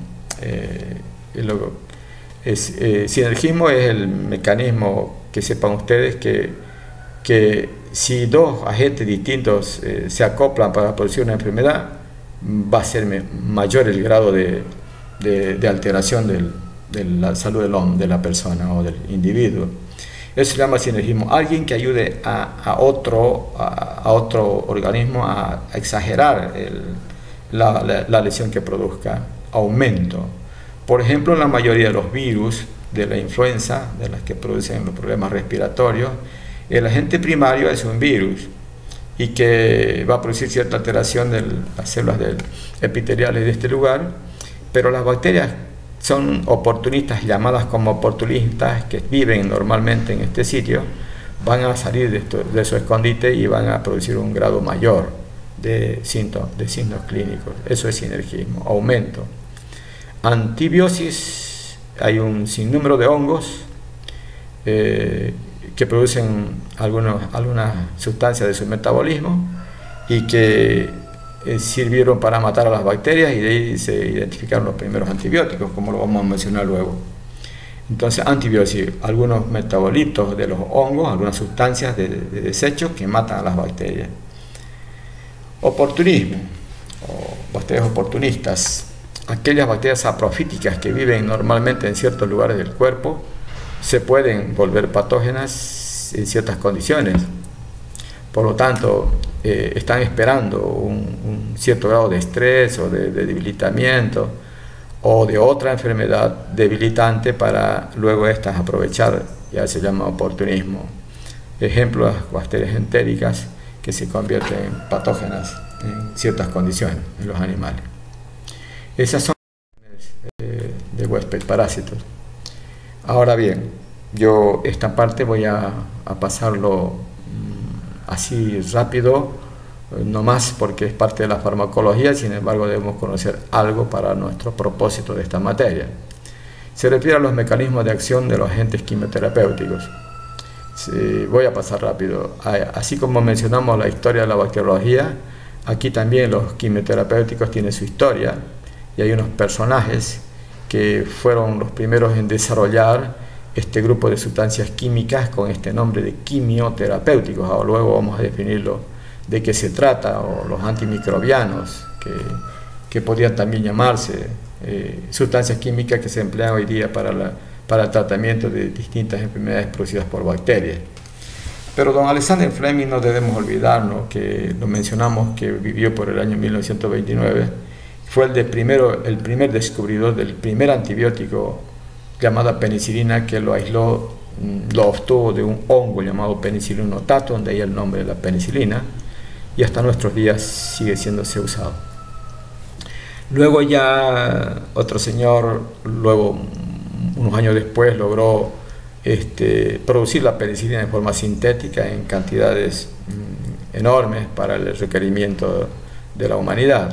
Sinergismo es el mecanismo, que sepan ustedes, que si dos agentes distintos se acoplan para producir una enfermedad, va a ser mayor el grado de alteración de la salud de la persona o del individuo. Eso se llama sinergismo. Alguien que ayude a otro organismo a exagerar la lesión que produzca. Aumento. Por ejemplo, la mayoría de los virus de la influenza, de las que producen los problemas respiratorios, el agente primario es un virus y que va a producir cierta alteración de las células epiteliales de este lugar, pero las bacterias son oportunistas, llamadas como oportunistas, que viven normalmente en este sitio, van a salir de su escondite y van a producir un grado mayor de signos clínicos. Eso es sinergismo. Aumento. Antibiosis. Hay un sinnúmero de hongos que producen algunas sustancias de su metabolismo y que sirvieron para matar a las bacterias, y de ahí se identificaron los primeros antibióticos, como lo vamos a mencionar luego. Entonces, antibiosis, algunos metabolitos de los hongos, algunas sustancias de desechos que matan a las bacterias. Oportunismo, o bacterias oportunistas. Aquellas bacterias saprofíticas que viven normalmente en ciertos lugares del cuerpo se pueden volver patógenas en ciertas condiciones. Por lo tanto, están esperando un cierto grado de estrés o de debilitamiento o de otra enfermedad debilitante para luego estas aprovechar. Ya se llama oportunismo. Ejemplo, las bacterias entéricas que se convierten en patógenas en ciertas condiciones en los animales. Esas son de huésped, parásitos. Ahora bien, yo esta parte voy a pasarlo así rápido, no más porque es parte de la farmacología. Sin embargo, debemos conocer algo para nuestro propósito de esta materia. Se refiere a los mecanismos de acción de los agentes quimioterapéuticos. Voy a pasar rápido. Así como mencionamos la historia de la bacteriología, aquí también los quimioterapéuticos tienen su historia, y hay unos personajes que fueron los primeros en desarrollar este grupo de sustancias químicas con este nombre de quimioterapéuticos. Ahora luego vamos a definirlo de qué se trata, o los antimicrobianos, que podrían también llamarse sustancias químicas que se emplean hoy día para el tratamiento de distintas enfermedades producidas por bacterias. Pero don Alexander Fleming, no debemos olvidarnos, que lo mencionamos, que vivió por el año 1929, fue el primer descubridor del primer antibiótico llamada penicilina, que lo aisló, lo obtuvo de un hongo llamado Penicillium notatum, donde hay el nombre de la penicilina, y hasta nuestros días sigue siéndose usado. Luego ya otro señor, luego unos años después, logró producir la penicilina en forma sintética en cantidades enormes para el requerimiento de la humanidad.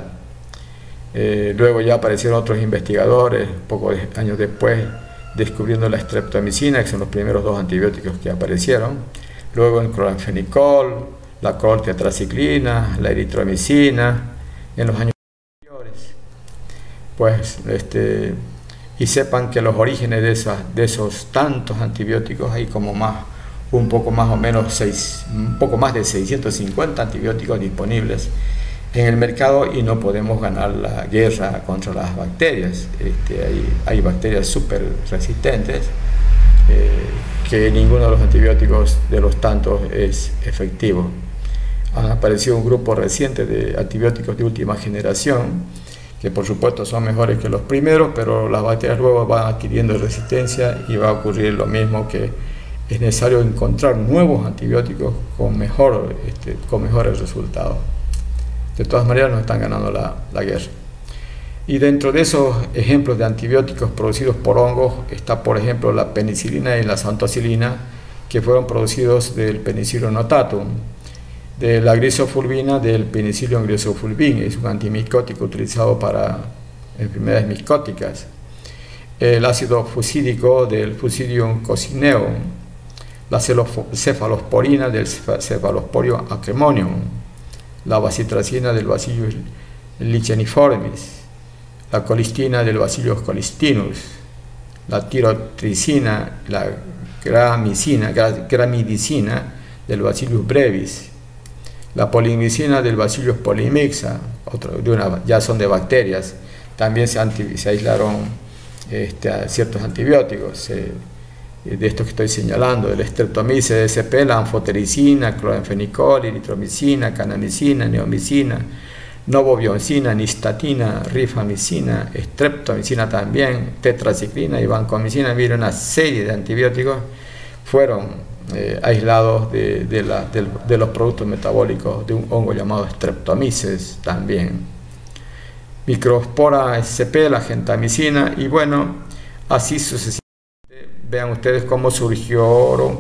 Luego ya aparecieron otros investigadores, pocos años después, descubriendo la streptomicina, que son los primeros dos antibióticos que aparecieron. luego el cloranfenicol, la clortetraciclina, la eritromicina, en los años anteriores. Pues, y sepan que los orígenes de esos tantos antibióticos hay como un poco más o menos un poco más de 650 antibióticos disponibles en el mercado, y no podemos ganar la guerra contra las bacterias. Hay bacterias súper resistentes, que ninguno de los antibióticos de los tantos es efectivo. Han aparecido un grupo reciente de antibióticos de última generación, que por supuesto son mejores que los primeros, pero las bacterias luego van adquiriendo resistencia y va a ocurrir lo mismo, que es necesario encontrar nuevos antibióticos con mejores resultados. De todas maneras nos están ganando la guerra. Y dentro de esos ejemplos de antibióticos producidos por hongos está, por ejemplo, la penicilina y la xanthoxilina, que fueron producidos del Penicillium notatum, de la grisofulvina del Penicillium grisofulvin, es un antimicótico utilizado para enfermedades micóticas, el ácido fusídico del Fusidium coccineum, la cefalosporina del Cephalosporium acremonium, la bacitracina del Bacillus licheniformis, la colistina del Bacillus colistinus, la tirotricina, la gramidicina del Bacillus brevis, la polimicina del Bacillus polymixa, ya son de bacterias. También se aislaron ciertos antibióticos, de estos que estoy señalando, el Streptomyces sp, la anfotericina, cloranfenicol, eritromicina, canamicina, neomicina, novobioncina, nistatina, rifamicina, streptomicina también, tetraciclina y vancomicina. Mira, una serie de antibióticos fueron aislados de los productos metabólicos de un hongo llamado Streptomyces también. Microspora sp, la gentamicina, y bueno, así sucesivamente. Vean ustedes cómo surgieron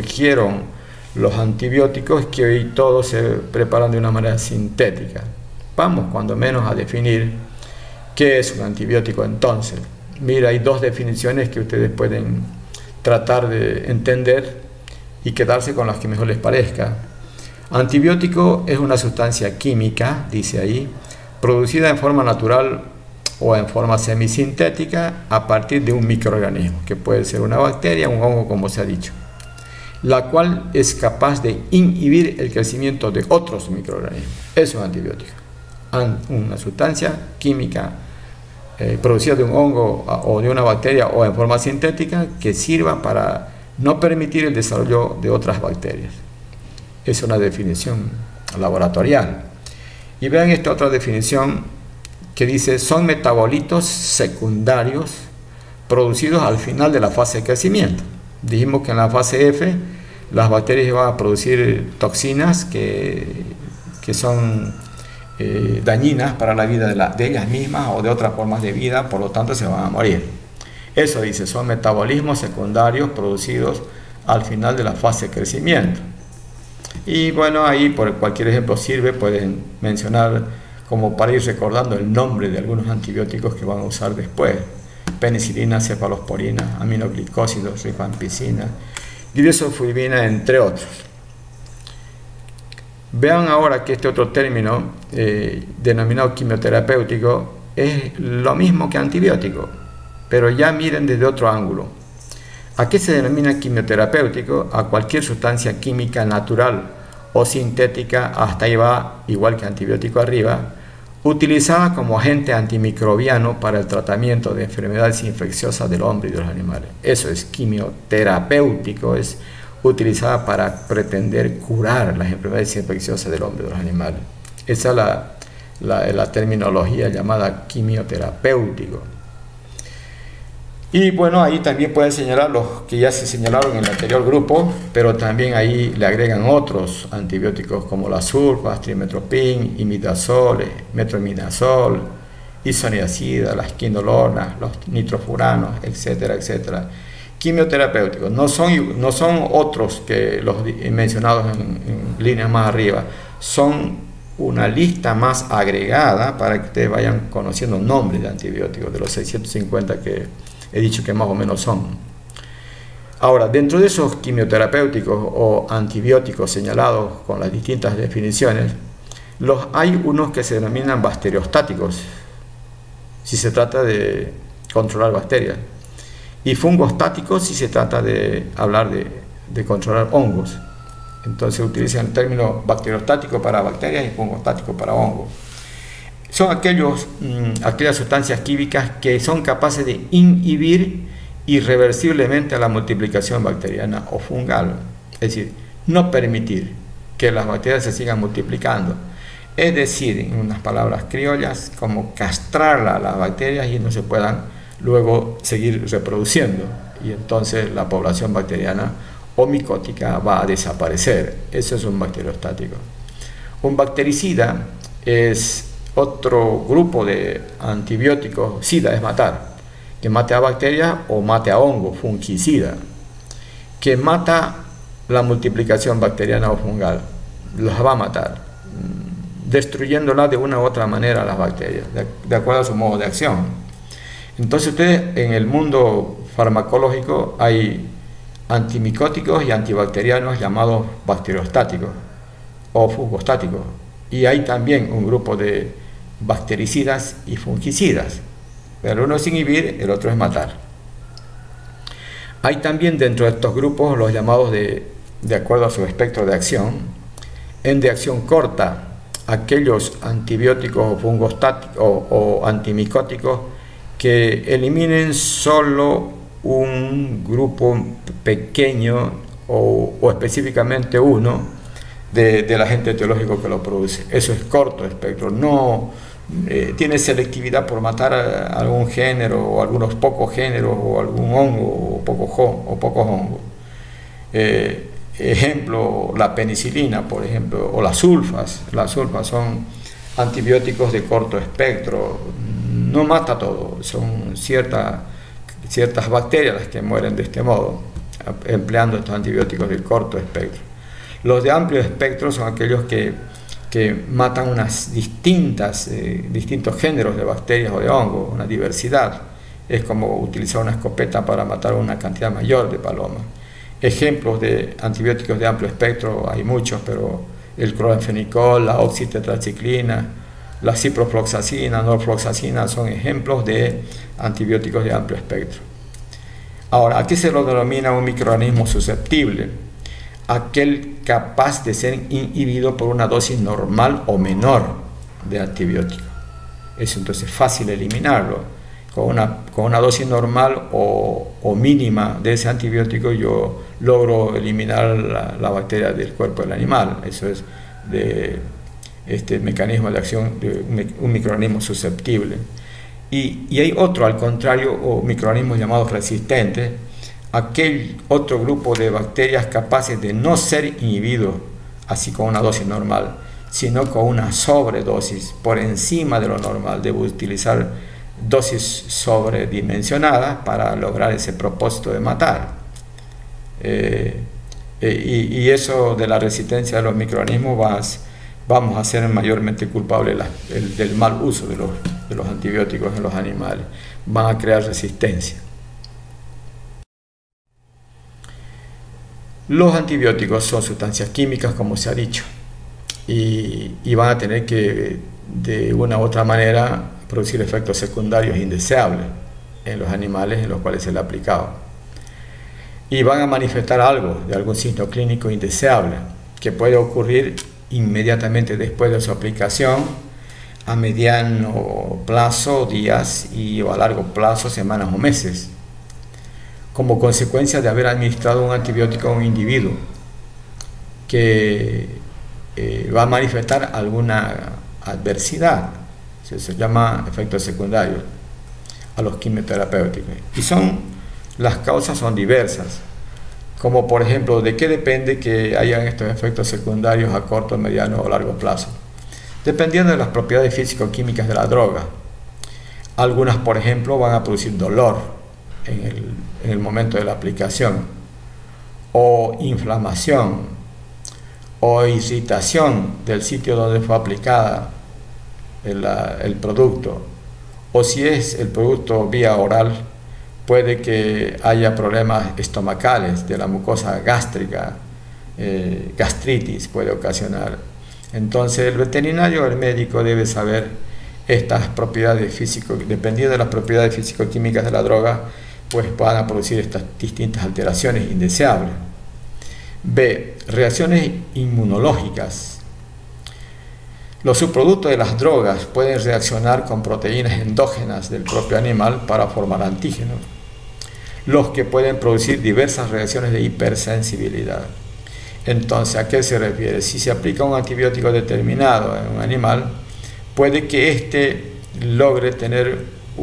los antibióticos, que hoy todos se preparan de una manera sintética. Vamos cuando menos a definir qué es un antibiótico entonces. Mira, hay dos definiciones que ustedes pueden tratar de entender y quedarse con las que mejor les parezca. Antibiótico es una sustancia química, dice ahí, producida en forma natural o en forma semisintética a partir de un microorganismo, que puede ser una bacteria, un hongo, como se ha dicho, la cual es capaz de inhibir el crecimiento de otros microorganismos. Eso es un antibiótico, una sustancia química producida de un hongo o de una bacteria o en forma sintética, que sirva para no permitir el desarrollo de otras bacterias. Es una definición laboratorial. Y vean esta otra definición que dice: son metabolitos secundarios producidos al final de la fase de crecimiento. Dijimos que en la fase F las bacterias van a producir toxinas que son dañinas para la vida de ellas mismas o de otras formas de vida, por lo tanto se van a morir. Eso dice, son metabolismos secundarios producidos al final de la fase de crecimiento. Y bueno, ahí por cualquier ejemplo sirve, pueden mencionar como para ir recordando el nombre de algunos antibióticos que van a usar después: penicilina, cefalosporina, aminoglicósidos, rifampicina, grisofulvina, entre otros. Vean ahora que este otro término denominado quimioterapéutico es lo mismo que antibiótico, pero ya miren desde otro ángulo. ¿A qué se denomina quimioterapéutico? A cualquier sustancia química natural o sintética, hasta ahí va, igual que antibiótico arriba, utilizada como agente antimicrobiano para el tratamiento de enfermedades infecciosas del hombre y de los animales. Eso es quimioterapéutico, es utilizada para pretender curar las enfermedades infecciosas del hombre y de los animales. Esa es la terminología llamada quimioterapéutico. Y bueno, ahí también pueden señalar los que ya se señalaron en el anterior grupo, pero también ahí le agregan otros antibióticos como la sulfas, trimetoprim, imidazol, metronidazol, isoniazida, las quinolonas, los nitrofuranos, etcétera, etcétera. Quimioterapéuticos no son otros que los mencionados en líneas más arriba, son una lista más agregada para que ustedes vayan conociendo nombres de antibióticos, de los 650 que he dicho que más o menos son. Ahora, dentro de esos quimioterapéuticos o antibióticos señalados con las distintas definiciones, hay unos que se denominan bacteriostáticos, si se trata de controlar bacterias, y fungostáticos si se trata de hablar de controlar hongos. Entonces utilizan el término bacteriostático para bacterias y fungostático para hongos. Son aquellas sustancias químicas que son capaces de inhibir irreversiblemente la multiplicación bacteriana o fungal, es decir, no permitir que las bacterias se sigan multiplicando, es decir, en unas palabras criollas, como castrar a las bacterias y no se puedan luego seguir reproduciendo, y entonces la población bacteriana o micótica va a desaparecer. Eso es un bacteriostático. Un bactericida es otro grupo de antibióticos. Sida es matar, que mate a bacterias o mate a hongo, fungicida, que mata la multiplicación bacteriana o fungal, los va a matar, destruyéndola de una u otra manera a las bacterias, de acuerdo a su modo de acción. Entonces ustedes, en el mundo farmacológico hay antimicóticos y antibacterianos llamados bacteriostáticos o fungostáticos, y hay también un grupo de bactericidas y fungicidas. El uno es inhibir, el otro es matar. Hay también dentro de estos grupos los llamados de acuerdo a su espectro de acción, de acción corta, aquellos antibióticos o fungostáticos o antimicóticos que eliminen solo un grupo pequeño o específicamente uno del agente etiológico que lo produce. Eso es corto espectro, no tiene selectividad por matar a algún género o algunos pocos géneros o algún hongo o pocos hongos. Ejemplo, la penicilina, por ejemplo, o las sulfas. Las sulfas son antibióticos de corto espectro, no mata todo, son ciertas bacterias las que mueren de este modo, empleando estos antibióticos de corto espectro. Los de amplio espectro son aquellos que matan unas distintos géneros de bacterias o de hongos, una diversidad. Es como utilizar una escopeta para matar una cantidad mayor de palomas. Ejemplos de antibióticos de amplio espectro hay muchos, pero el cloranfenicol, la oxitetraciclina, la ciprofloxacina, norfloxacina son ejemplos de antibióticos de amplio espectro. Ahora, ¿a qué se lo denomina un microorganismo susceptible? Aquel capaz de ser inhibido por una dosis normal o menor de antibiótico. Es entonces fácil eliminarlo. Con una dosis normal o mínima de ese antibiótico yo logro eliminar la bacteria del cuerpo del animal. Eso es de este mecanismo de acción de un microorganismo susceptible. Y hay otro, al contrario, o microorganismos llamados resistentes, aquel otro grupo de bacterias capaces de no ser inhibidos así con una dosis normal, sino con una sobredosis por encima de lo normal. Debo utilizar dosis sobredimensionadas para lograr ese propósito de matar. Y eso de la resistencia de los microorganismos vamos a ser mayormente culpables del mal uso de los antibióticos en los animales. Van a crear resistencia. Los antibióticos son sustancias químicas, como se ha dicho, y van a tener que, de una u otra manera, producir efectos secundarios indeseables en los animales en los cuales se le ha aplicado. Y van a manifestar algo de algún signo clínico indeseable que puede ocurrir inmediatamente después de su aplicación, a mediano plazo, días, o a largo plazo, semanas o meses, como consecuencia de haber administrado un antibiótico a un individuo que va a manifestar alguna adversidad. Se llama efectos secundarios a los quimioterapéuticos. Y las causas son diversas, como por ejemplo, ¿de qué depende que hayan estos efectos secundarios a corto, mediano o largo plazo? Dependiendo de las propiedades físico-químicas de la droga. Algunas, por ejemplo, van a producir dolor en el momento de la aplicación, o inflamación, o irritación del sitio donde fue aplicada el producto, o si es el producto vía oral, puede que haya problemas estomacales de la mucosa gástrica, gastritis puede ocasionar. Entonces el veterinario o el médico debe saber estas propiedades dependiendo de las propiedades físico-químicas de la droga, pues van a producir estas distintas alteraciones indeseables. B. Reacciones inmunológicas. Los subproductos de las drogas pueden reaccionar con proteínas endógenas del propio animal para formar antígenos, los que pueden producir diversas reacciones de hipersensibilidad. Entonces, ¿a qué se refiere? Si se aplica un antibiótico determinado en un animal, puede que éste logre tener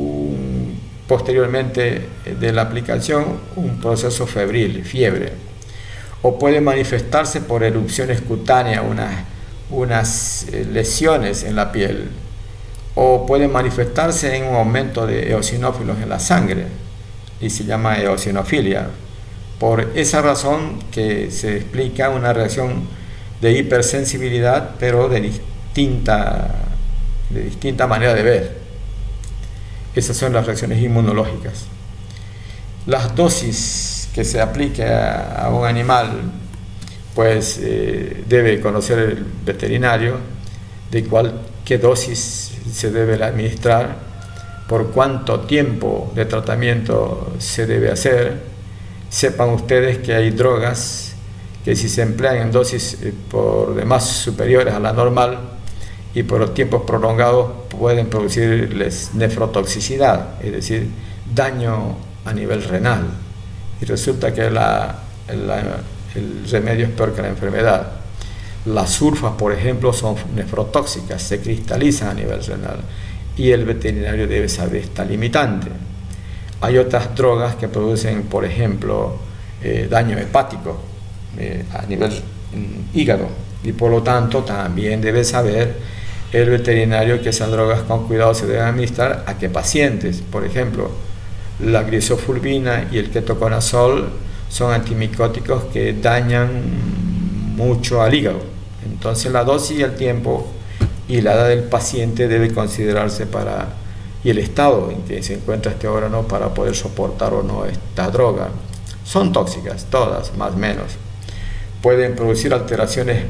posteriormente de la aplicación un proceso febril, fiebre, o puede manifestarse por erupciones cutáneas, unas lesiones en la piel, o puede manifestarse en un aumento de eosinófilos en la sangre y se llama eosinofilia. Por esa razón que se explica una reacción de hipersensibilidad, pero de distinta manera de ver. Esas son las reacciones inmunológicas. Las dosis que se aplique a un animal, pues debe conocer el veterinario de qué dosis se debe administrar, por cuánto tiempo de tratamiento se debe hacer. Sepan ustedes que hay drogas que si se emplean en dosis por demás superiores a la normal y por los tiempos prolongados pueden producirles nefrotoxicidad, es decir, daño a nivel renal. Y resulta que el remedio es peor que la enfermedad. Las sulfas, por ejemplo, son nefrotóxicas, se cristalizan a nivel renal y el veterinario debe saber esta limitante. Hay otras drogas que producen, por ejemplo, daño hepático a nivel hígado y por lo tanto también debe saber el veterinario que esas drogas con cuidado se deben administrar a qué pacientes. Por ejemplo, la grisofulvina y el ketoconazol son antimicóticos que dañan mucho al hígado. Entonces la dosis y el tiempo y la edad del paciente debe considerarse y el estado en que se encuentra este órgano para poder soportar o no esta droga. Son tóxicas, todas, más o menos. Pueden producir alteraciones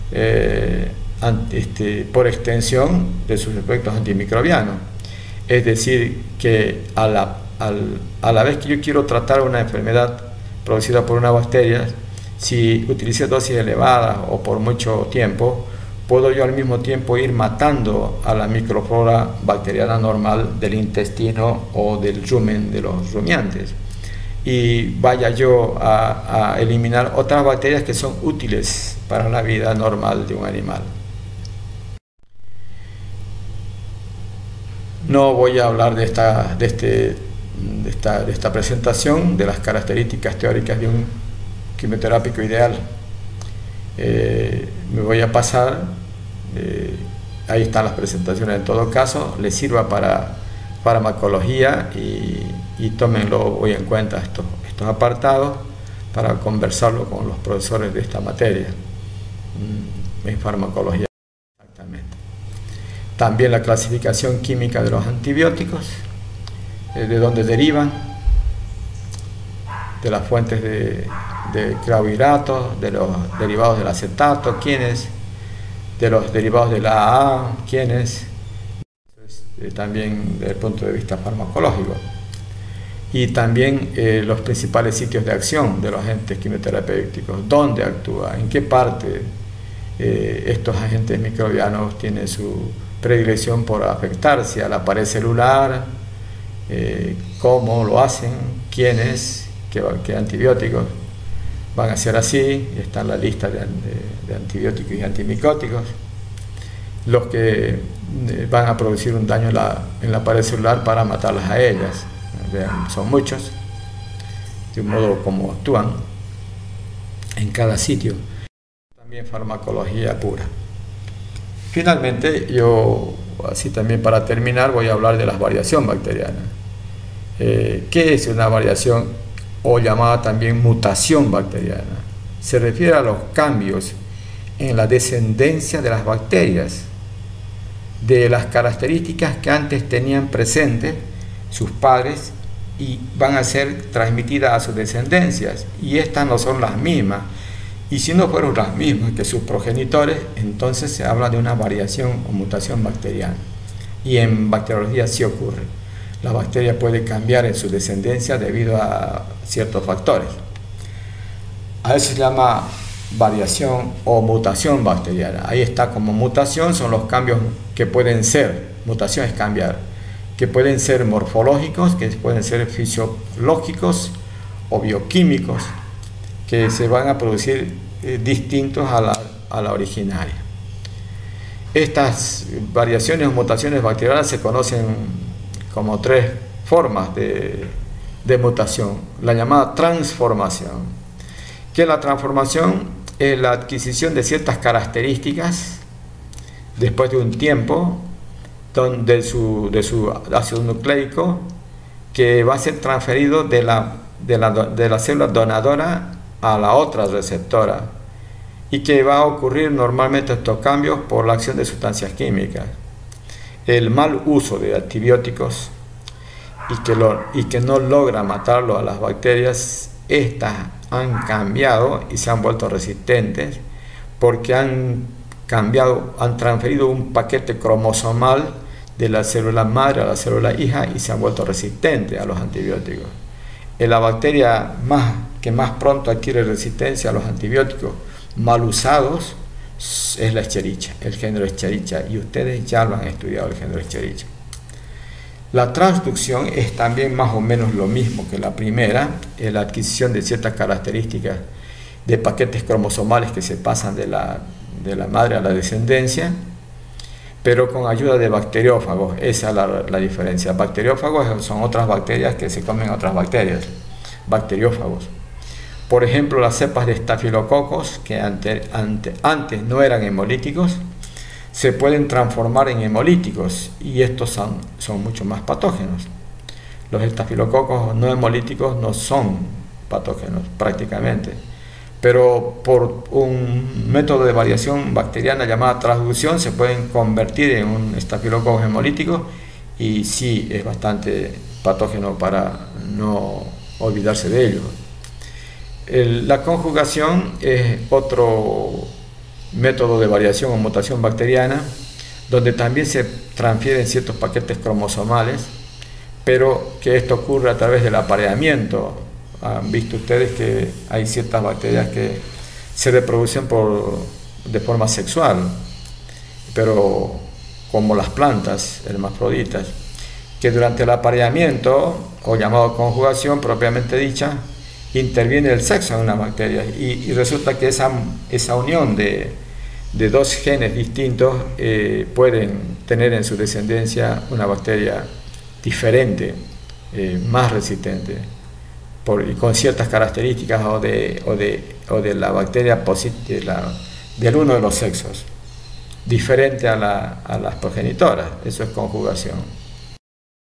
por extensión de sus efectos antimicrobianos. Es decir, que a la vez que yo quiero tratar una enfermedad producida por una bacteria, si utilice dosis elevadas o por mucho tiempo, puedo yo al mismo tiempo ir matando a la microflora bacteriana normal del intestino o del rumen de los rumiantes y vaya yo a eliminar otras bacterias que son útiles para la vida normal de un animal. No voy a hablar de esta presentación, de las características teóricas de un quimioterápico ideal. Me voy a pasar, ahí están las presentaciones. En todo caso, les sirva para farmacología y tómenlo hoy en cuenta estos apartados para conversarlo con los profesores de esta materia en farmacología. Exactamente. También la clasificación química de los antibióticos, de dónde derivan, de las fuentes de carbohidratos, de los derivados del acetato, quiénes, de los derivados de la AA, quiénes, también desde el punto de vista farmacológico. Y también los principales sitios de acción de los agentes quimioterapéuticos, dónde actúa, en qué parte estos agentes microbianos tienen su predilección por afectar, si a la pared celular, cómo lo hacen, quiénes, qué antibióticos van a ser así. Está en la lista de antibióticos y antimicóticos, los que van a producir un daño en la pared celular para matarlas a ellas. Vean, son muchos, de un modo como actúan en cada sitio. También farmacología pura. Finalmente, yo, así también para terminar, voy a hablar de la variación bacteriana. ¿Qué es una variación o llamada también mutación bacteriana? Se refiere a los cambios en la descendencia de las bacterias, de las características que antes tenían presentes sus padres y van a ser transmitidas a sus descendencias, y estas no son las mismas. Y si no fueron las mismas que sus progenitores, entonces se habla de una variación o mutación bacteriana. Y en bacteriología sí ocurre. La bacteria puede cambiar en su descendencia debido a ciertos factores. A eso se llama variación o mutación bacteriana. Ahí está como mutación, son los cambios que pueden ser, mutación es cambiar, que pueden ser morfológicos, que pueden ser fisiológicos o bioquímicos, que se van a producir distintos a la originaria. Estas variaciones o mutaciones bacterianas se conocen como tres formas de mutación. La llamada transformación, que la transformación es la adquisición de ciertas características después de un tiempo de su ácido nucleico, que va a ser transferido de la célula donadora a la otra receptora, y que va a ocurrir normalmente estos cambios por la acción de sustancias químicas. El mal uso de antibióticos y que no logra matarlo a las bacterias, estas han cambiado y se han vuelto resistentes porque han transferido un paquete cromosomal de la célula madre a la célula hija y se han vuelto resistentes a los antibióticos. La bacteria que más pronto adquiere resistencia a los antibióticos mal usados es la Escherichia, el género Escherichia, y ustedes ya lo han estudiado, el género Escherichia. La transducción es también más o menos lo mismo que la primera, la adquisición de ciertas características de paquetes cromosomales que se pasan de la madre a la descendencia, pero con ayuda de bacteriófagos. Esa es la diferencia. Bacteriófagos son otras bacterias que se comen otras bacterias, bacteriófagos. Por ejemplo, las cepas de estafilococos, que antes no eran hemolíticos, se pueden transformar en hemolíticos, y estos son mucho más patógenos. Los estafilococos no hemolíticos no son patógenos prácticamente, pero por un método de variación bacteriana llamada transducción se pueden convertir en un estafilococo hemolítico, y sí es bastante patógeno para no olvidarse de ello. La conjugación es otro método de variación o mutación bacteriana, donde también se transfieren ciertos paquetes cromosomales, pero que esto ocurre a través del apareamiento. Han visto ustedes que hay ciertas bacterias que se reproducen de forma sexual, pero como las plantas hermafroditas, que durante el apareamiento, o llamado conjugación propiamente dicha, interviene el sexo en una bacteria, y resulta que esa unión de dos genes distintos pueden tener en su descendencia una bacteria diferente, más resistente, y con ciertas características o de la bacteria del uno de los sexos, diferente a las progenitoras. Eso es conjugación.